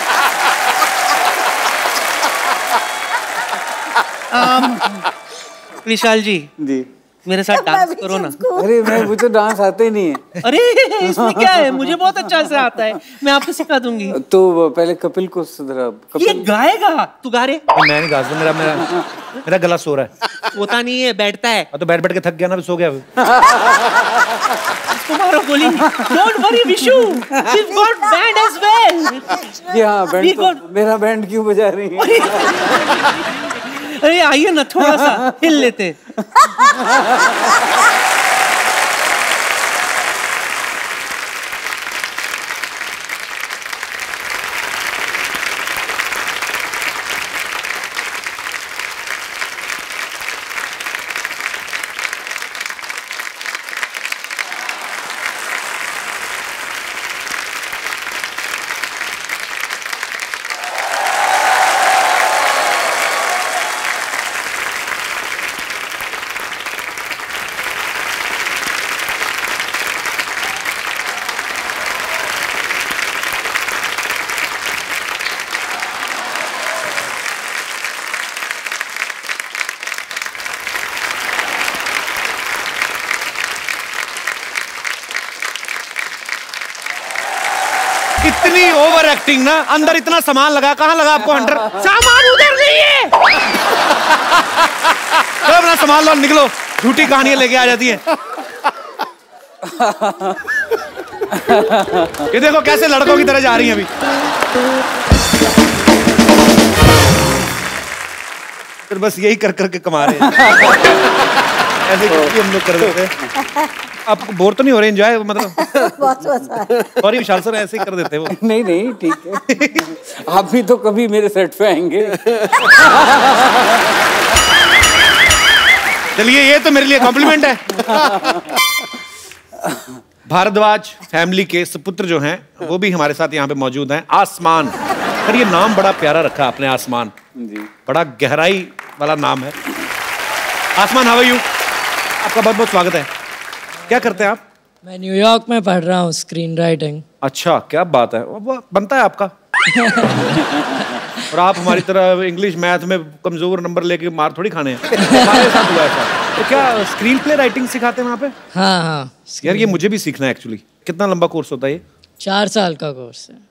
um, विशाल जी जी मेरे साथ डांस करो ना। अरे मैं मुझे डांस आते ही नहीं है। अरे इसमें क्या है, मुझे बहुत अच्छा से आता है, मैं आपको सिखा दूंगी। तो पहले कपिल को सुधरा। कपिल ये गाएगा, तू गा रहे? मैं नहीं गा सकता, मेरा मेरा मेरा गला सो रहा है। होता नहीं है, बैठता है। तो बैठ बैठ के थक गया ना, सो गया। तुम्हारा गोली। Don't worry Vishu, we've got band as well। जी हाँ, बैंड तो, मेरा बैंड क्यों बजा रही है? अरे आइए ना, थोड़ा सा हिल लेते। इतनी ओवर एक्टिंग ना, अंदर इतना सामान लगा, कहाँ लगा आपको अंडर? सामान उधर नहीं है। तो अपना सामान लो, निकलो, झूठी कहानियां लेके आ जाती हैं। ये देखो कैसे लड़कों की तरह जा रही हैं अभी। फिर बस यही कर करके कमा रहे हैं। ऐसे कुछ भी हम लोग कर देते हैं। आपको बोर तो नहीं हो रहे? एंजॉय मतलब बहुत मजा है। सॉरी विशाल सर, ऐसे ही कर देते हैं वो। नहीं नहीं ठीक है। आप भी तो कभी मेरे सेट पे आएंगे। चलिए, ये तो मेरे लिए कॉम्प्लीमेंट है। भारद्वाज फैमिली के सुपुत्र जो हैं वो भी हमारे साथ यहाँ पे मौजूद हैं। आसमान, पर ये नाम बड़ा प्यारा रखा आपने, आसमान जी, बड़ा गहराई वाला नाम है। आसमान, हाउ आर यू? आपका बहुत बहुत स्वागत है। क्या करते हैं आप? मैं न्यूयॉर्क में पढ़ रहा हूँ स्क्रीन राइटिंग। अच्छा, क्या बात है, वो बनता है आपका। और आप हमारी तरह इंग्लिश मैथ में कमजोर नंबर लेके मार थोड़ी खाने हैं। हमारे साथ हुआ ऐसा। तो क्या स्क्रीन प्ले राइटिंग सिखाते हैं वहाँ पे? हाँ हाँ यार ये मुझे भी सीखना है एक्चुअली। कितना लंबा कोर्स होता है ये? चार साल का कोर्स है।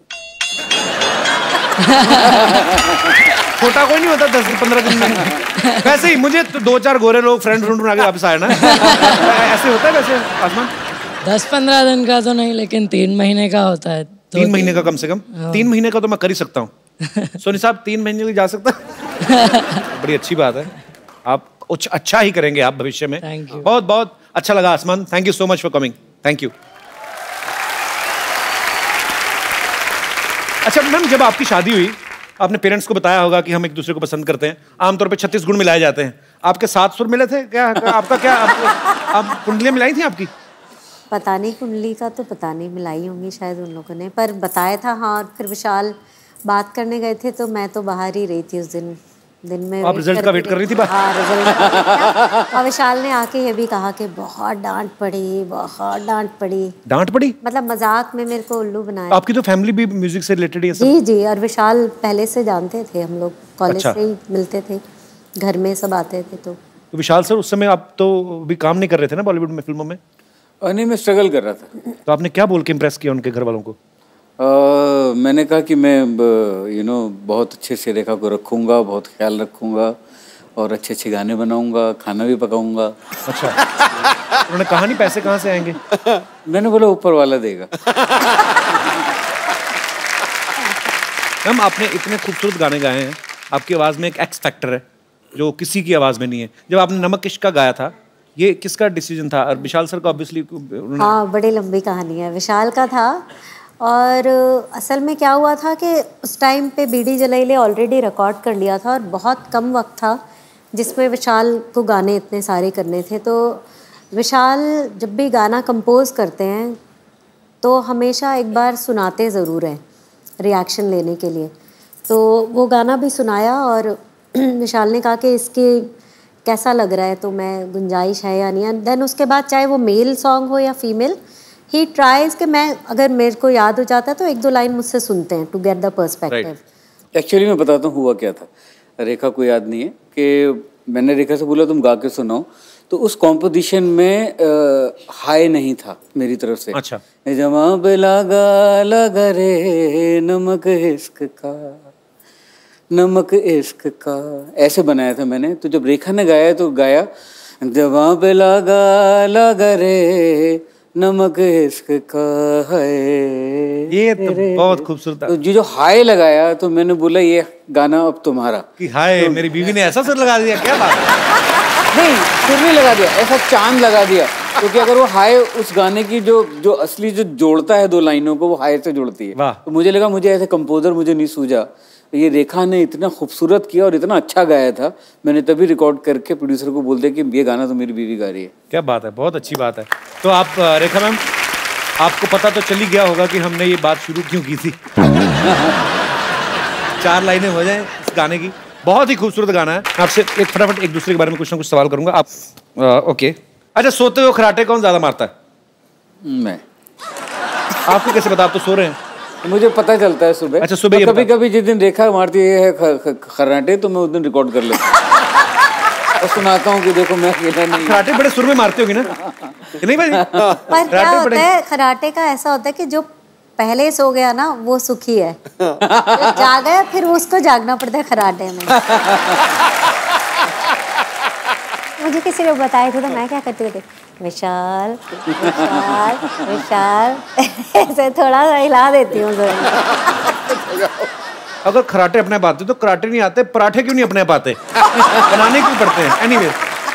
छोटा कोई नहीं होता दस पंद्रह दिन में। वैसे ही मुझे तो दो चार गोरे लोग फ्रेंड फ्रेंड बना के वापस आए ना। ऐसे होता है वैसे आसमान? दस पंद्रह दिन का तो नहीं, लेकिन तीन महीने का होता है। तीन महीने का कम से कम? तीन महीने का तो मैं कर ही सकता हूँ। सोनी साहब तीन महीने के जा सकता? बड़ी अच्छी बात है, आप कुछ अच्छा ही करेंगे आप भविष्य में। बहुत बहुत अच्छा लगा आसमान, thank you so much for coming. Thank you. अच्छा मैम, जब आपकी शादी हुई आपने पेरेंट्स को बताया होगा कि हम एक दूसरे को पसंद करते हैं। आमतौर पे छत्तीस गुण मिलाए जाते हैं, आपके सात सुर मिले थे क्या? आपका क्या आप, आप कुंडलियां मिलाई थी आपकी? पता नहीं, कुंडली का तो पता नहीं, मिलाई होंगी शायद उन लोगों ने, पर बताया था। हाँ, फिर विशाल बात करने गए थे तो मैं तो बाहर ही रही थी उस दिन। दिन में आप रिजल्ट का वेट कर रही थी? हाँ, रिजल्ट। और विशाल ने आके ये भी कहा कि बहुत डांट पड़ी, बहुत डांट पड़ी। डांट पड़ी? मतलब मजाक में मेरे को उल्लू बनाया। आपकी तो फैमिली भी म्यूजिक से रिलेटेड है सब? जी जी, और विशाल पहले से जानते थे, हम लोग कॉलेज अच्छा। से ही मिलते थे, घर में सब आते थे। तो तो विशाल सर उस समय आप तो भी काम नहीं कर रहे थे ना बॉलीवुड में, फिल्मों में? नहीं, मैं स्ट्रगल कर रहा था। तो आपने क्या बोल के इम्प्रेस किया उनके घर वालों को? uh, मैंने कहा कि मैं यू नो बहुत अच्छे से रेखा को रखूंगा, बहुत ख्याल रखूंगा, और अच्छे अच्छे गाने बनाऊंगा, खाना भी पकाऊंगा। अच्छा, उन्होंने कहा नहीं पैसे कहाँ से आएंगे? मैंने बोला ऊपर वाला देगा। मैम आपने इतने खूबसूरत गाने गाए हैं, आपकी आवाज़ में एक एक्स फैक्टर है जो किसी की आवाज़ में नहीं है। जब आपने नमक इश्क का गाया था, ये किसका डिसीजन था? और विशाल सर का ऑब्वियसली। हाँ, बड़ी लंबी कहानी है, विशाल का था। और असल में क्या हुआ था कि उस टाइम पे बीडी जलाइले ऑलरेडी रिकॉर्ड कर लिया था और बहुत कम वक्त था जिसमें विशाल को गाने इतने सारे करने थे। तो विशाल जब भी गाना कंपोज करते हैं तो हमेशा एक बार सुनाते ज़रूर हैं रिएक्शन लेने के लिए। तो वो गाना भी सुनाया और विशाल ने कहा कि इसके कैसा लग रहा है, तो मैं गुंजाइश है या नहीं है। देन उसके बाद चाहे वो मेल सॉन्ग हो या फीमेल, ही ट्राइज कि मैं अगर मेरे को याद हो जाता है तो एक दो लाइन मुझसे सुनते हैं to get the perspective. Actually मैं बताता हूँ हुआ क्या था। रेखा को याद नहीं है कि मैंने रेखा से बोला तुम गा के सुनाओ, तो उस कॉम्पोजिशन में हाई नहीं था मेरी तरफ से। अच्छा, जवाब लगा लगा रे नमक इश्क का, नमक इश्क का, ऐसे बनाया था मैंने। तो जब रेखा ने गाया तो गाया जवाब लगा लगा रे नमक इश्क का है। ये तो बहुत खूबसूरत। तो जो जो हाय लगाया तो मैंने बोला ये गाना अब तुम्हारा। कि हाय तो, मेरी बीवी ने ऐसा सुर लगा दिया, क्या बात है? नहीं, सुर नहीं लगा दिया, ऐसा चांद लगा दिया। क्योंकि अगर वो हाय उस गाने की जो जो असली जो जोड़ता है दो लाइनों को, वो हाय से जोड़ती है। तो मुझे लगा मुझे ऐसे कंपोजर मुझे नहीं सूझा, ये रेखा ने इतना खूबसूरत किया और इतना अच्छा गाया था, मैंने तभी रिकॉर्ड करके प्रोड्यूसर को बोल दिया कि ये गाना तो मेरी बीवी गा रही है। क्या बात है, बहुत अच्छी बात है। तो आप रेखा मैम, आपको पता तो चल ही गया होगा कि हमने ये बात शुरू क्यों की थी। चार लाइनें हो जाएं इस गाने की, बहुत ही खूबसूरत गाना है। आपसे एक फटाफट एक दूसरे के बारे में कुछ ना कुछ सवाल करूंगा। आप आ, ओके, अच्छा, सोते हुए खराटे कौन ज्यादा मारता है? मैं। आपको कैसे पता? आप तो सो रहे हैं। मुझे पता चलता है सुबह। अच्छा, सुबह कभी कभी जिस दिन रेखा मारती है खराटे तो मैं उस दिन रिकॉर्ड कर लेता हूँ और सुनाता हूँ कि देखो मैं अकेला नहीं। खराटे बड़े सुर में मारते होगी ना? नहीं भाई? पर क्या होता है खराटे का, ऐसा होता है कि जो पहले सो गया ना वो सुखी है, जाग गया फिर उसको जागना पड़ता है खराटे में। मुझे किसी ने बताया था तो मैं क्या करती थी, विशाल विशाल विशाल ऐसे थोड़ा सा हिला देती हूँ। अगर खराटे अपने आप आते तो कराटे नहीं आते, पराठे क्यों नहीं अपने आप आते? बनाने क्यों पड़ते हैं? एनीवे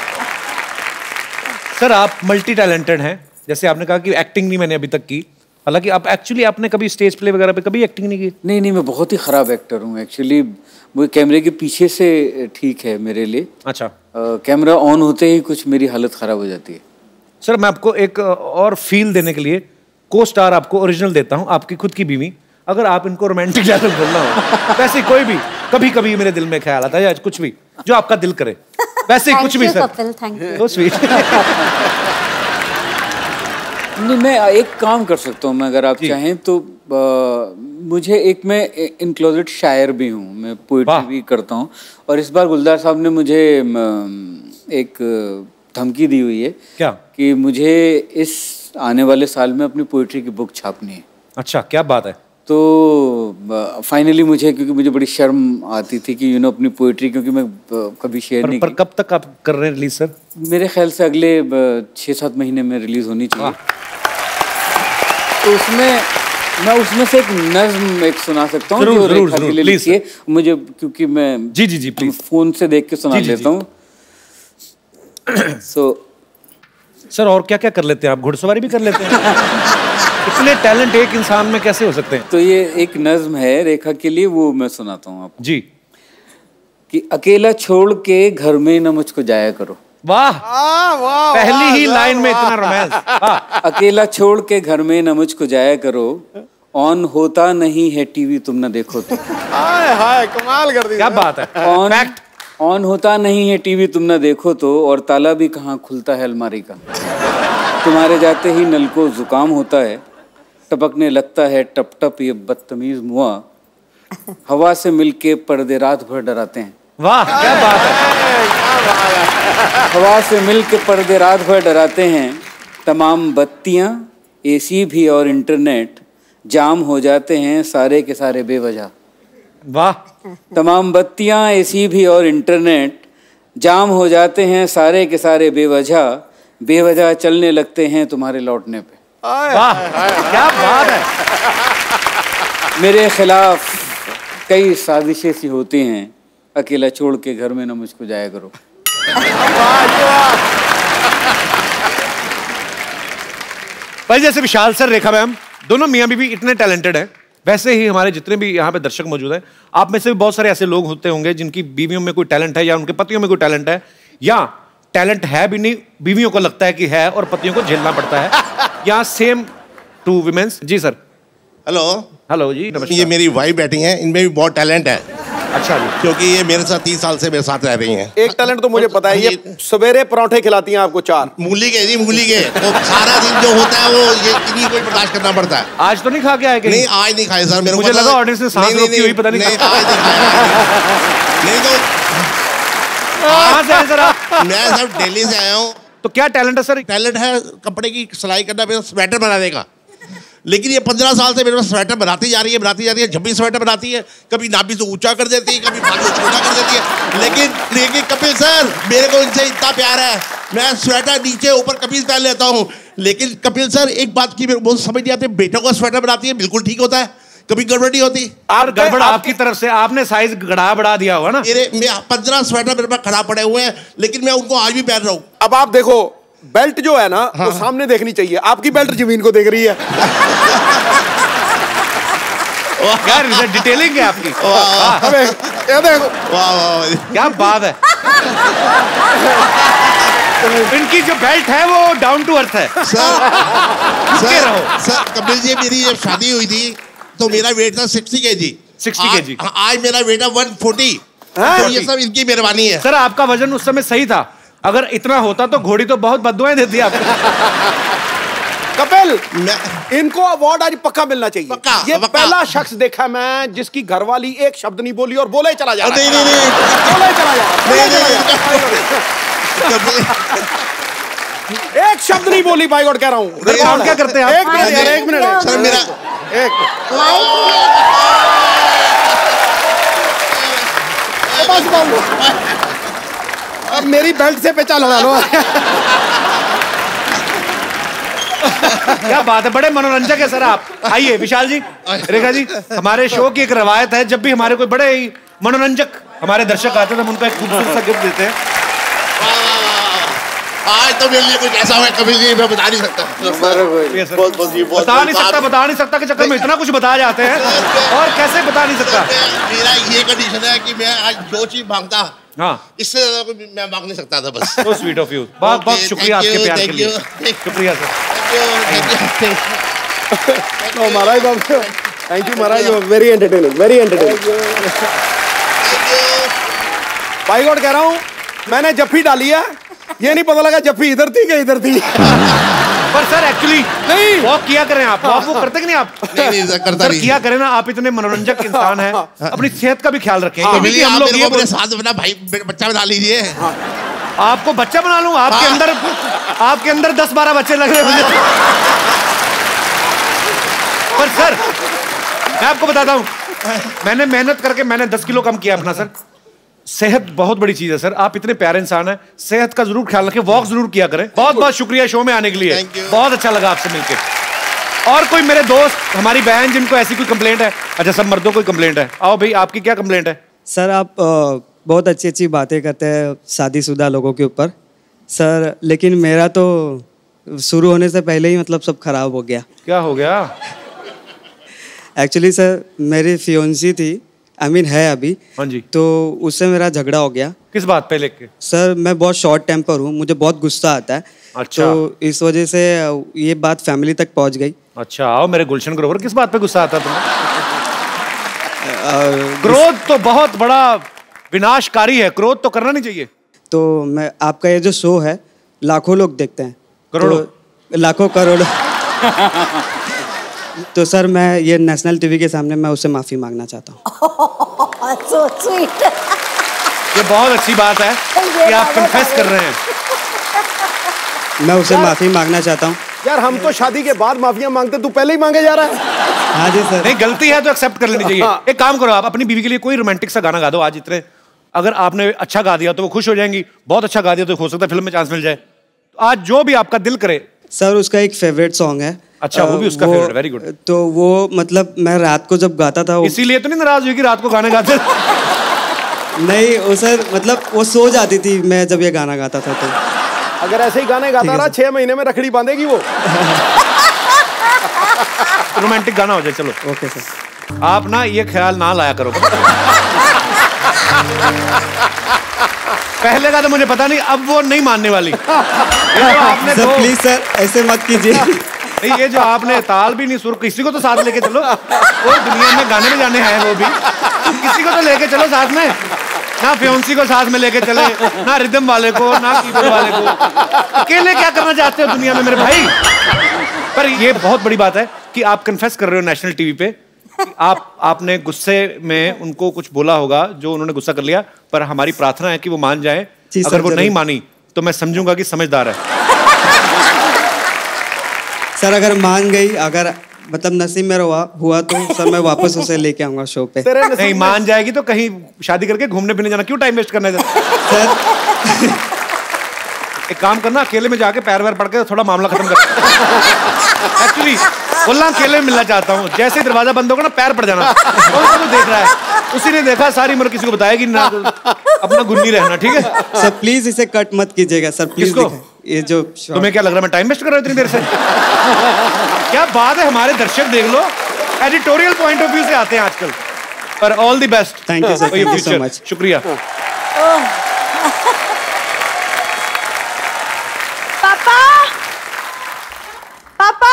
सर, आप मल्टी टैलेंटेड हैं। जैसे आपने कहा कि एक्टिंग नहीं मैंने अभी तक की, हालांकि आप एक्चुअली आपने कभी स्टेज प्ले वगैरह पे कभी एक्टिंग नहीं की? नहीं नहीं, मैं बहुत ही खराब एक्टर हूँ एक्चुअली। वो कैमरे के पीछे से ठीक है मेरे लिए। अच्छा, कैमरा ऑन होते ही कुछ मेरी हालत खराब हो जाती है। सर मैं आपको एक और फील देने के लिए को स्टार आपको ओरिजिनल देता हूँ, आपकी खुद की बीवी। अगर आप इनको रोमांटिक डायलॉग बोलना हो, वैसे कोई भी, कभी कभी मेरे दिल में ख्याल आता है, कुछ भी जो आपका दिल करे, वैसे कुछ भी सर। तो स्वीट। नहीं, मैं एक काम कर सकता हूँ मैं, अगर आप चाहें तो। आ, मुझे एक मैं इनक्लोजेड शायर भी हूँ, मैं पोइट्री भी करता हूँ। और इस बार गुलजार साहब ने मुझे एक धमकी दी हुई है। क्या? कि मुझे इस आने वाले साल में अपनी पोइट्री की बुक छापनी है। अच्छा, क्या बात है। तो फाइनली मुझे, क्योंकि मुझे बड़ी शर्म आती थी कि यू नो अपनी पोइट्री, क्योंकि मैं कभी शेयर नहीं पर कब तक आप कर रहे हैं रिलीज सर? मेरे ख्याल से अगले छः सात महीने में रिलीज होनी चाहिए। तो उसमें मैं उसमें से एक नज्म एक सुना सकता हूँ जो रेखा के लिए लिखी है मुझे, क्योंकि मैं जी जी जी प्लीज फोन से देख के सुना लेता हूँ। सो सर, और क्या क्या कर लेते हैं आप? घुड़सवारी भी कर लेते हैं? इतने टैलेंट एक इंसान में कैसे हो सकते हैं? तो ये एक नज्म है रेखा के लिए, वो मैं सुनाता हूँ आपको जी। कि अकेला छोड़ के घर में न मुझको जाया करो। वाह, वाह, पहली ही लाइन में इतना रोमांस। अकेला छोड़ के घर में न मुझको जाया करो, ऑन होता नहीं है टीवी तुम न देखो तो। हाय हाय, कमाल कर दी। क्या बात है। ऑन ऑन होता नहीं है टीवी तुम न देखो तो, और ताला भी कहाँ खुलता है अलमारी का। तुम्हारे जाते ही नल को जुकाम होता है, टपकने लगता है टप टप ये बदतमीज मुआ, हवा से मिलके पर्दे रात भर डराते हैं। वाह, क्या बात है। हवा से मिलके पर्दे रात भर डराते हैं, तमाम बत्तियां एसी भी और इंटरनेट जाम हो जाते हैं सारे के सारे बेवजह। वाह। तमाम बत्तियां एसी भी और इंटरनेट जाम हो जाते हैं सारे के सारे बेवजह, बेवजह चलने लगते हैं तुम्हारे लौटने पे। वाह क्या बात है। मेरे खिलाफ कई साजिशें सी होती हैं, अकेला छोड़ के घर में ना मुझको जाया करो। भाई जैसे विशाल सर, रेखा मैम, दोनों मियाँ बीवी इतने टैलेंटेड हैं, वैसे ही हमारे जितने भी यहाँ पे दर्शक मौजूद हैं, आप में से भी बहुत सारे ऐसे लोग होते होंगे जिनकी बीवियों में कोई टैलेंट है या उनके पतियों में कोई टैलेंट है, या टैलेंट है भी नहीं, बीवियों को लगता है कि है और पतियों को झेलना पड़ता है, या सेम टू विमेंस। जी सर। हेलो। हेलो जी, नमस्कार। ये मेरी वाइफ बैठी हैं, इनमें भी बहुत टैलेंट है। अच्छा जी। क्योंकि ये मेरे साथ तीस साल से मेरे साथ रह रही हैं। एक टैलेंट तो मुझे पता है, ये सवेरे पराठे खिलाती हैं आपको चार। मूली के जी, मूली के। तो सारा दिन जो होता है वो ये इन्हीं को बर्दाश्त करना पड़ता है। आज तो नहीं खा के आए? नहीं, आज नहीं खाए सर। मेरे मुझे लगा ऑडियंस ने सांस रोकी हुई, पता नहीं। नहीं, आज नहीं खाया। नहीं तो कहाँ से आए सर आप? मैं सर दिल्ली से आया हूँ। तो क्या टैलेंट है सर? टैलेंट है कपड़े की सिलाई करना, मेरा स्वेटर बनाने का। लेकिन ये पंद्रह साल से मेरे पास स्वेटर बनाती जा रही है, बनाती जा रही है। जब भी स्वेटर बनाती है, कभी नाभि से ऊंचा कर देती है, कभी बाजू छोटा कर देती है। लेकिन लेकिन कपिल सर, मेरे को इनसे इतना प्यार है, मैं स्वेटर नीचे ऊपर कमीज पहन लेता हूँ। लेकिन कपिल सर, एक बात की मेरे को समझ नहीं आती, बेटों का स्वेटर बनाती है, बिल्कुल ठीक होता है, कभी गड़बड़ नहीं होती। आप गड़बड़ आपकी तरफ से, आपने साइज गड़ा बढ़ा दिया होगा ना। मेरे पंद्रह स्वेटर मेरे पास खड़ा पड़े हुए हैं, लेकिन मैं उनको आज भी पहन रहा हूँ। अब आप देखो, बेल्ट जो है ना, हाँ। वो सामने देखनी चाहिए, आपकी बेल्ट जमीन को देख रही है। यार डिटेलिंग है आपकी। ये देखो, वाह वाह, क्या बात है। इनकी जो बेल्ट है वो डाउन टू अर्थ है। सर सर, रहो। सर कपिल जी, मेरी जब शादी हुई थी तो मेरा वेट था सिक्सटी के जी। सिक्सटी के जी। आज मेरा वेट है वन फोर्टी। तो ये सब इनकी मेहरबानी है। सर आपका वजन उस समय सही था, अगर इतना होता तो घोड़ी तो बहुत बददुआएं देती आपको। कपिल, इनको अवार्ड आज पक्का मिलना चाहिए। पक्का, ये पक्का। पहला शख्स देखा मैं जिसकी घरवाली एक शब्द नहीं बोली और बोले चला जा रहा है। नहीं नहीं नहीं, बोले चला जा रहा। एक शब्द नहीं बोली, बाई गॉड कह रहा हूँ। क्या करते हैं आप? एक मिनट यार, एक मिनट सर मेरा एक अब मेरी बेल्ट से पेचा लगा लो। क्या बात है, बड़े मनोरंजक है सर आप। आइए विशाल जी, रेखा जी, हमारे शो की एक रवायत है, जब भी हमारे कोई बड़े ही मनोरंजक हमारे दर्शक आते हैं तो हम उनको एक खूबसूरत सा गिफ्ट देते हैं। आज तो मेरे लिए कुछ ऐसा हुआ कपिल जी, मैं बता नहीं सकता। बहुत बहुत जी, बहुत बता नहीं सकता, बता नहीं सकता के चक्कर में इतना कुछ बताया जाते हैं, और कैसे बता नहीं सकता। मेरा ये कंडीशन है कि मैं आज जो चीज मांगता, हाँ, इससे ज्यादा कोई मैं मांग नहीं सकता था बस। So sweet of you। बहुत बहुत शुक्रिया आपके प्यार के लिए। शुक्रिया सर। No, महाराज बाबू, थैंक यू महाराज, वेरी एंटरटेनिंग, वेरी एंटरटेनिंग। भाई गॉड कह रहा हूँ, मैंने जफ्फी डाली है, ये नहीं पता लगा जफ्फी इधर थी कि इधर थी। पर सर एक्चुअली नहीं, वॉक किया करें आप, वॉक वो करते कि नहीं आप? नहीं नहीं सर, करता सर नहीं। किया करें ना, आप इतने मनोरंजक इंसान हैं, अपनी सेहत का भी ख्याल रखें। हाँ, क्योंकि हम लोग ये मेरे साथ अपना भाई बच्चा बना लीजिए। आपको बच्चा बना लूं? आपके हाँ। अंदर आपके अंदर दस बारह बच्चे लग रहे हैं मुझे। पर सर मैं आपको बताता हूं, मैंने मेहनत करके मैंने दस किलो कम किया अपना सर। सेहत बहुत बड़ी चीज है सर, आप इतने प्यारे इंसान हैं, सेहत का जरूर ख्याल रखें, वॉक जरूर किया करें। बहुत बहुत शुक्रिया शो में आने के लिए, बहुत अच्छा लगा आपसे मिलके। और कोई मेरे दोस्त, हमारी बहन जिनको ऐसी कोई कंप्लेंट है? अच्छा सब मर्दों को कंप्लेंट है, आओ भाई आपकी क्या कंप्लेंट है? सर आप आ, बहुत अच्छी अच्छी बातें करते हैं शादीशुदा लोगों के ऊपर सर, लेकिन मेरा तो शुरू होने से पहले ही मतलब सब खराब हो गया। क्या हो गया? एक्चुअली सर मेरी फियोन्सी थी, आई मीन है अभी। हाँ जी। तो उससे मेरा झगड़ा हो गया। किस बात पे लेके? सर मैं बहुत शॉर्ट टेम्पर हूँ, मुझे बहुत गुस्सा आता है। अच्छा। तो इस वजह से ये बात फैमिली तक पहुँच गई। अच्छा आओ मेरे गुलशन ग्रोवर, किस बात पे गुस्सा आता तुम्हें? क्रोध तो बहुत बड़ा विनाशकारी है, क्रोध तो करना नहीं चाहिए। तो मैं आपका ये जो शो है लाखों लोग देखते हैं, करोड़ों, तो, लाखों करोड़ों। तो सर मैं ये नेशनल टीवी के सामने मैं उससे माफी मांगना चाहता हूँ। so sweet। ये बहुत अच्छी बात है कि आप कन्फेस कर रहे हैं। मैं उसे माफी मांगना चाहता हूँ। यार हम तो शादी के बाद माफिया मांगते, तू पहले ही मांगे जा रहा है। हाँ जी सर। नहीं गलती है तो एक्सेप्ट कर लेनी चाहिए। एक काम करो, आप अपनी बीवी के लिए कोई रोमांटिक सा गाना गा दो आज, इतने अगर आपने अच्छा गा दिया तो वो खुश हो जाएंगी, बहुत अच्छा गा दिया तो हो सकता है फिल्म में चांस मिल जाए। तो आज जो भी आपका दिल करे। सर उसका एक फेवरेट सॉन्ग है। अच्छा, वो भी उसका फेवरेट, वेरी गुड। तो वो मतलब मैं रात को जब गाता था, इसीलिए तो नहीं नाराज हुई कि रात को गाने गाते नहीं वो सर मतलब वो सो जाती थी मैं जब ये गाना गाता था। तो अगर ऐसे ही गाने गाता रहा छह महीने में रखड़ी बांधेगी वो। रोमांटिक गाना हो जाए, चलो। Okay sir. आप ना ये ख्याल ना लाया करो। पहले का तो मुझे पता नहीं, अब वो नहीं मानने वाली। ये जो आपने सर दो... प्लीज सर ऐसे मत कीजिए। नहीं, ये जो आपने ताल भी नहीं, सुर, किसी को तो साथ लेके चलो। वो दुनिया में गाने में जाने हैं वो भी, किसी को तो लेके चलो साथ में। ना फ्योंसी को साथ में लेके चले, ना रिदम वाले को, ना कीबोर्ड वाले को। अकेले क्या करना चाहते हो दुनिया में मेरे भाई? पर ये बहुत बड़ी बात है कि आप कन्फेस कर रहे हो नेशनल टीवी पे कि आप आपने गुस्से में उनको कुछ बोला होगा जो उन्होंने गुस्सा कर लिया, पर हमारी प्रार्थना है कि वो मान जाए। अगर वो नहीं मानी तो मैं समझूंगा कि समझदार है। सर अगर मान गई, अगर मतलब नसीब में हुआ हुआ तो सर मैं वापस उसे लेके आऊंगा शो पे। नहीं मान जाएगी तो कहीं शादी करके घूमने फिरने जाना, क्यों टाइम वेस्ट करना है? सर एक काम करना, अकेले में जाके पैर वैर पड़ के थोड़ा मामला खत्म कर। एक्चुअली बोलना अकेले में मिलना चाहता हूँ। जैसे ही दरवाजा बंद होगा ना पैर पड़ जाना। तो देख रहा है, उसी ने देखा, सारी उम्र किसी को बताएगी ना, अपना गुन्नी रहना, ठीक है? सर प्लीज इसे कट मत कीजिएगा सर, प्लीज। ये जो तुम्हें क्या लग रहा है मैं टाइम वेस्ट कर रहा हूँ इतनी देर से? क्या बात है, हमारे दर्शक देख लो, एडिटोरियल पॉइंट ऑफ व्यू से आते हैं आजकल। पर all the best. Thank you sir, thank you so much, शुक्रिया। पापा, पापा,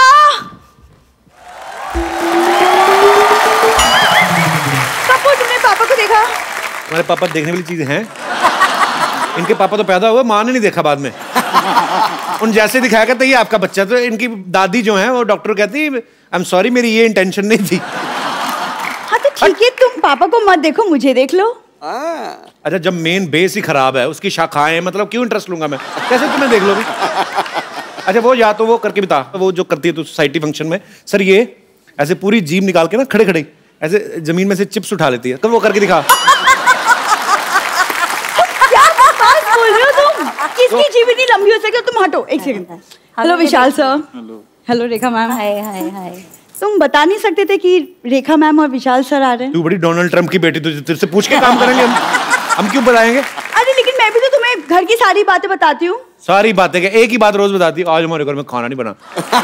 कपूर, तुमने पापा को देखा? हमारे पापा देखने वाली चीजें हैं। इनके पापा तो पैदा हुए, माँ ने नहीं देखा बाद में। उन जैसे दिखाया करते ये आपका बच्चा, तो इनकी दादी जो है वो डॉक्टर कहती आई एम सॉरी मेरी ये इंटेंशन नहीं थी। हाँ तो ठीक है, तुम पापा को मत देखो, मुझे देख लो। अच्छा, जब मेन बेस ही खराब है, उसकी शाखाएं, मतलब क्यों इंटरेस्ट लूंगा मैं? कैसे तुम्हें देख लोगे? अच्छा वो या तो वो करके बता, वो जो करती है तो सोसाइटी फंक्शन में, सर ये ऐसे पूरी जीभ निकाल के ना खड़े खड़े ऐसे जमीन में से चिप्स उठा लेती है, कब वो करके दिखा। बोल रहे हो तुम? किसकी जीभ इतनी लंबी हो सके? तुम हटो एक second. Hello Vishal sir. Hello. Hello Rekha ma'am. Hi hi hi. तुम बता नहीं सकते थे कि रेखा मैम और विशाल सर आ रहे हैं? तू बड़ी डोनाल्ड ट्रम्प की बेटी, तुझे तुझसे पूछ के काम करेंगे हम। हम क्यों बताएंगे? अरे लेकिन मैं भी तो तुम्हें घर की सारी बातें बताती हूँ। सारी बातें क्या, एक ही बात रोज बताती है, आज हमारे घर में खाना नहीं बना।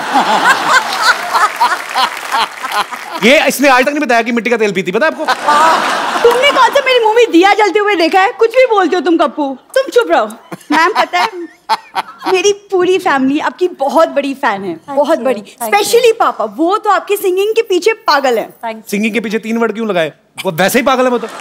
ये इसने आज तक नहीं बताया कि मिट्टी का तेल पीती, पता है आपको? तुमने कौन सा मेरी मूवी दिया जलते हुए देखा है? कुछ भी बोलते हो तुम कप्पू। तुम चुप रहो। मैम पता है मेरी पूरी फैमिली आपकी बहुत बड़ी फैन है, बहुत बड़ी। स्पेशली पापा, वो तो आपकी सिंगिंग के पीछे पागल है। सिंगिंग के पीछे तीन वर्ड क्यों लगाए? वो वैसे ही पागल है वो तो।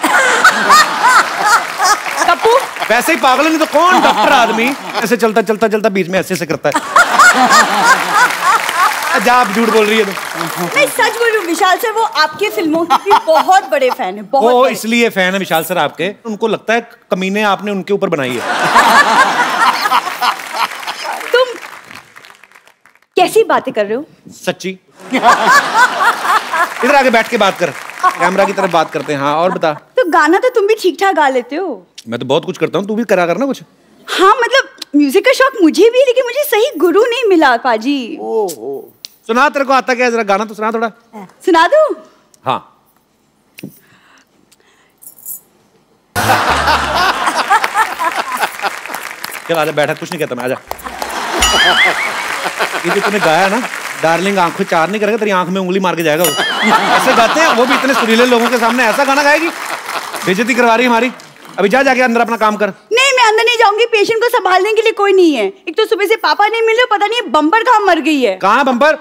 कप्पू वैसे ही पागल है, नहीं तो कौन डॉक्टर आदमी ऐसे चलता चलता चलता बीच में ऐसे ऐसे करता है? जा, आप झूठ बोल रही है तुम। मैं सच बोल रही हूँ, विशाल सर वो आपके फिल्मों के भी बहुत बड़े फैन है, बहुत वो बड़े। इसलिए फैन है विशाल सर आपके, उनको लगता है कमीने आपने उनके ऊपर बनाई है। तुम कैसी बातें कर रहे हो? सच्ची। इधर आके बैठ के बात कर, कैमरा की तरफ बात करते हैं। हाँ और बता। तो गाना तो तुम भी ठीक ठाक गा लेते हो। मैं तो बहुत कुछ करता हूँ, तू भी करा करना कुछ। हाँ मतलब म्यूजिक का शौक मुझे भी है, लेकिन मुझे सही गुरु नहीं मिला पाजी। ओहो। सुना, तेरे को आता क्या है? जरा गाना तो सुना थोड़ा। सुना दूं? हाँ। चल आजा, बैठा, कुछ नहीं कहता मैं, आजा। ये जो तूने गाया ना, डार्लिंग आंखों चार नहीं करेगा, तेरी आंख में उंगली मार के जाएगा वो। ऐसे गाते हैं वो भी इतने सुरीले लोगों के सामने, ऐसा गाना गाएगी? बेइज्जती करवा रही है हमारी। अभी जा जाके अंदर अपना काम कर। नहीं मैं अंदर नहीं जाऊंगी, पेशेंट को संभालने के लिए कोई नहीं है। एक तो सुबह से पापा नहीं मिल रहे, पता नहीं बम्पर कहाँ मर गई है। कहाँ बम्पर?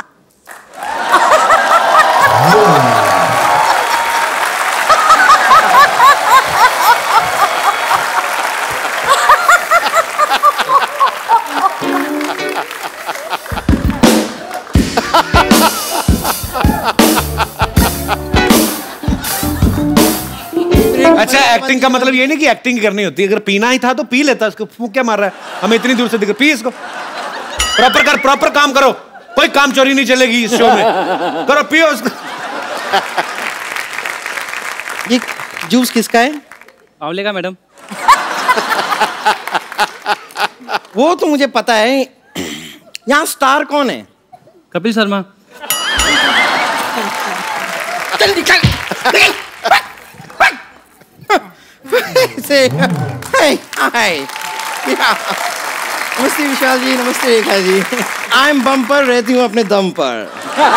अच्छा एक्टिंग का मतलब ये नहीं कि एक्टिंग करनी होती है, अगर पीना ही था तो पी लेता, इसको फूंक क्या मार रहा है? हमें इतनी दूर से दिख, पी इसको। प्रॉपर कर, प्रॉपर काम करो, कोई काम चोरी नहीं चलेगी इस शो में। करो, पियो उसको। ये जूस किसका है? आंवले का मैडम। वो तो मुझे पता है। यहाँ स्टार कौन है? कपिल शर्मा। चल निकल, निकल। से हाय हाय नमस्ते विशाल जी, नमस्ते Rekha ji. I am bumper, रहती हूँ अपने दम पर।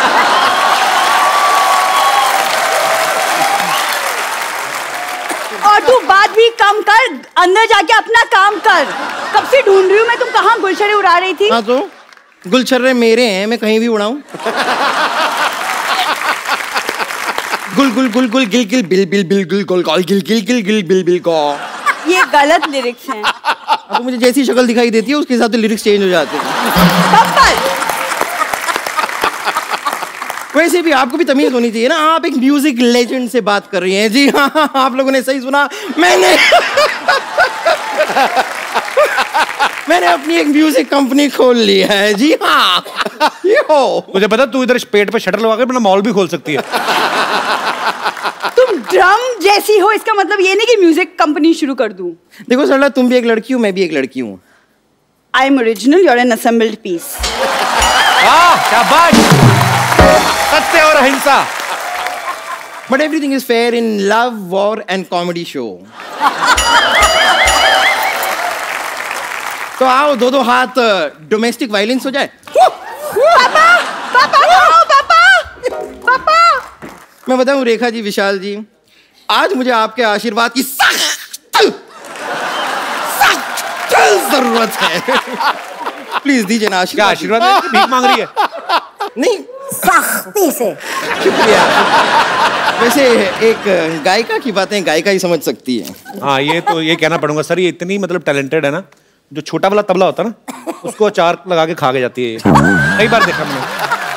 और तू बात भी कम कर, अंदर जाके अपना काम कर। कब से ढूंढ रही हूँ मैं, तुम कहाँ गुलशरे उड़ा रही थी? हाँ तो गुलछर्रे मेरे हैं, मैं कहीं भी उड़ाऊं। गुल गुल गुल गुल गिल गिल बिल बिल बिल गुल गुल गुल गिल गिल गिल गिल बिल बिल को। ये गलत लिरिक्स हैं। तो मुझे जैसी शक्ल दिखाई देती है उसके हिसाब से लिरिक्स चेंज हो जाते हैं। वैसे भी आपको भी तमीज होनी चाहिए ना, आप एक म्यूजिक लेजेंड से बात कर रही हैं। जी हाँ, हाँ आप लोगों ने सही सुना, मैंने मैंने अपनी एक म्यूजिक कंपनी खोल ली है। जी हाँ। यो मुझे पता तू इधर पेट पे शटर लगा के अपना मॉल भी खोल सकती है। तुम ड्रम जैसी हो, इसका मतलब ये नहीं कि म्यूजिक कंपनी शुरू कर दूं। देखो सरला, तुम भी एक लड़की हो, मैं भी एक लड़की हूँ। I am original, you are an assembled piece. शाबाश, सत्य और अहिंसा। But everything is fair in love, war and comedy show. तो आओ दो दो हाथ डोमेस्टिक वायलेंस हो जाए। पापा, पापा, पापा, पापा। मैं बताऊं रेखा जी, विशाल जी, आज मुझे आपके आशीर्वाद की सख्त सख्त जरूरत है। प्लीज दीजिए ना आशीर्वाद। आशीर्वाद भीख मांग रही है? नहीं, सख्ती से। शुक्रिया। वैसे एक गायिका की बातें गायिका ही समझ सकती है। हाँ, ये तो ये कहना पड़ूंगा सर, ये इतनी मतलब टैलेंटेड है ना, जो छोटा वाला तबला होता है ना, उसको अचार लगा के खा के जाती है। कई बार देखा मैंने।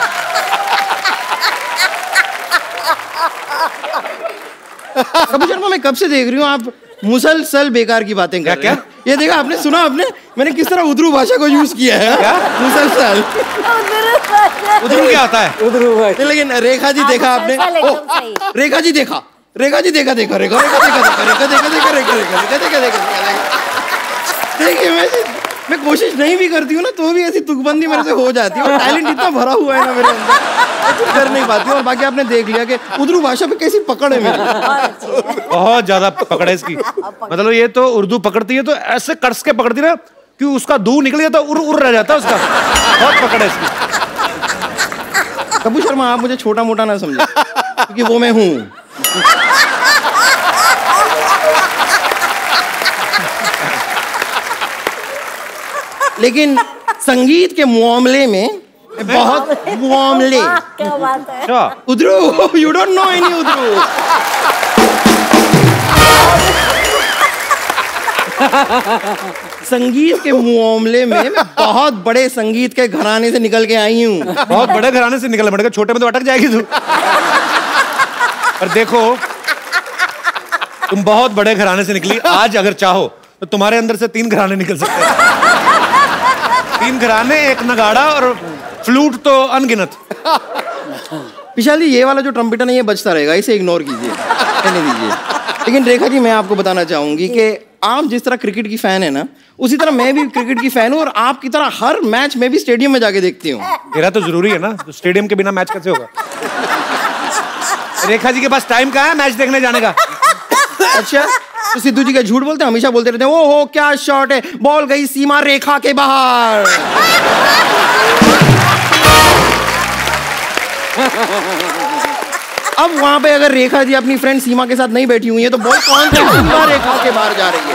कपिल शर्मा, मैं कब से देख रही हूँ आप मुसलसल बेकार की बातें कर रहे हैं। ये देखा आपने, सुना आपने मैंने किस तरह उद्रू भाषा को यूज किया है? क्या मुसलसल? उद्रू क्या होता है? उद्रू भाषा। लेकिन रेखा जी देखा आपने? रेखा जी देखा, रेखा जी देखा देखा रेखा रेखा देखा देखा रेखा देखा देखा रेखा रेखा रेखा देखा देखा। देखिए मैं मैं कोशिश नहीं भी करती हूँ ना, तो भी ऐसी तुकबंदी मेरे से हो जाती है। और टैलेंट इतना भरा हुआ है ना मेरे अंदर, कुछ कर नहीं पाती हूँ। और बाकी आपने देख लिया कि उर्दू भाषा पे कैसी पकड़ है मेरी। बहुत ज्यादा पकड़ है इसकी। मतलब ये तो उर्दू पकड़ती है तो ऐसे कस के पकड़ती ना कि उसका दूर निकल जाता, उर उर रह जाता उसका। बहुत पकड़ है इसकी। कपिल शर्मा, आप मुझे छोटा मोटा ना समझे, क्योंकि वो मैं हूँ। लेकिन संगीत के मामले में बहुत मामले। क्या बात है? उद्रू, यू डोंट नो एनी उद्रू। संगीत के मामले में मैं बहुत बड़े संगीत के घराने से निकल के आई हूँ। बहुत बड़े घराने से निकल पड़ेगा, छोटे में तो अटक जाएगी तू। पर देखो, तुम बहुत बड़े घराने से निकली। आज अगर चाहो तो तुम्हारे अंदर से तीन घराने निकल सकते हैं। तीन घराने, एक नगाड़ा और फ्लूट तो अनगिनत। विशाल जी, ये वाला जो ट्रम्पेटर है ये बजता रहेगा, इसे इग्नोर कीजिए, कहने दीजिए। लेकिन रेखा जी, मैं आपको बताना चाहूंगी कि आप जिस तरह क्रिकेट की फैन है ना, उसी तरह मैं भी क्रिकेट की फैन हूँ। और आपकी तरह हर मैच में भी स्टेडियम में जाके देखती हूँ। मेरा तो जरूरी है ना, तो स्टेडियम के बिना मैच कैसे होगा? रेखा जी के पास टाइम कहाँ है मैच देखने जाने का? अच्छा, तो सिद्धू जी का झूठ बोलते हैं, हमेशा बोलते रहते हैं, ओ हो क्या शॉट है, बॉल गई सीमा रेखा के बाहर। अब वहां पे अगर रेखा जी अपनी फ्रेंड सीमा के साथ नहीं बैठी हुई है, तो बॉल कौन सी सीमा रेखा के बाहर जा रही है?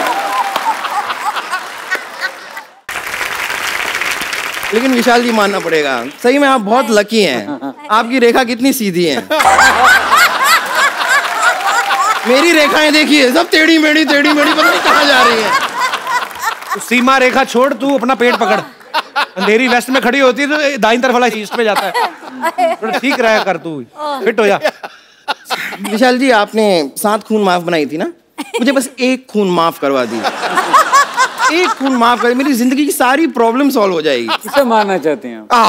लेकिन विशाल जी, मानना पड़ेगा, सही में आप बहुत लकी हैं। आपकी रेखा कितनी सीधी है। मेरी रेखाएं देखिए, सब टेढ़ी मेढ़ी टेढ़ी मेढ़ी, पता नहीं कहाँ जा रही है। तो सीमा रेखा छोड़, तू अपना पेट पकड़। अंधेरी वेस्ट में खड़ी होती है तो दाईं तरफ वाला ईस्ट में जाता है। तो ठीक रहा कर, तू फिट हो जा। विशाल जी, आपने सात खून माफ बनाई थी ना, मुझे बस एक खून माफ करवा दी। एक खून माफ कर, मेरी जिंदगी की सारी प्रॉब्लम सॉल्व हो जाएगी। किसे मारना चाहते हैं आप?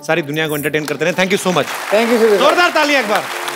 सारी दुनिया को एंटरटेन करते रहे। Thank you so much. Thank you. जोरदार तालियां एक बार।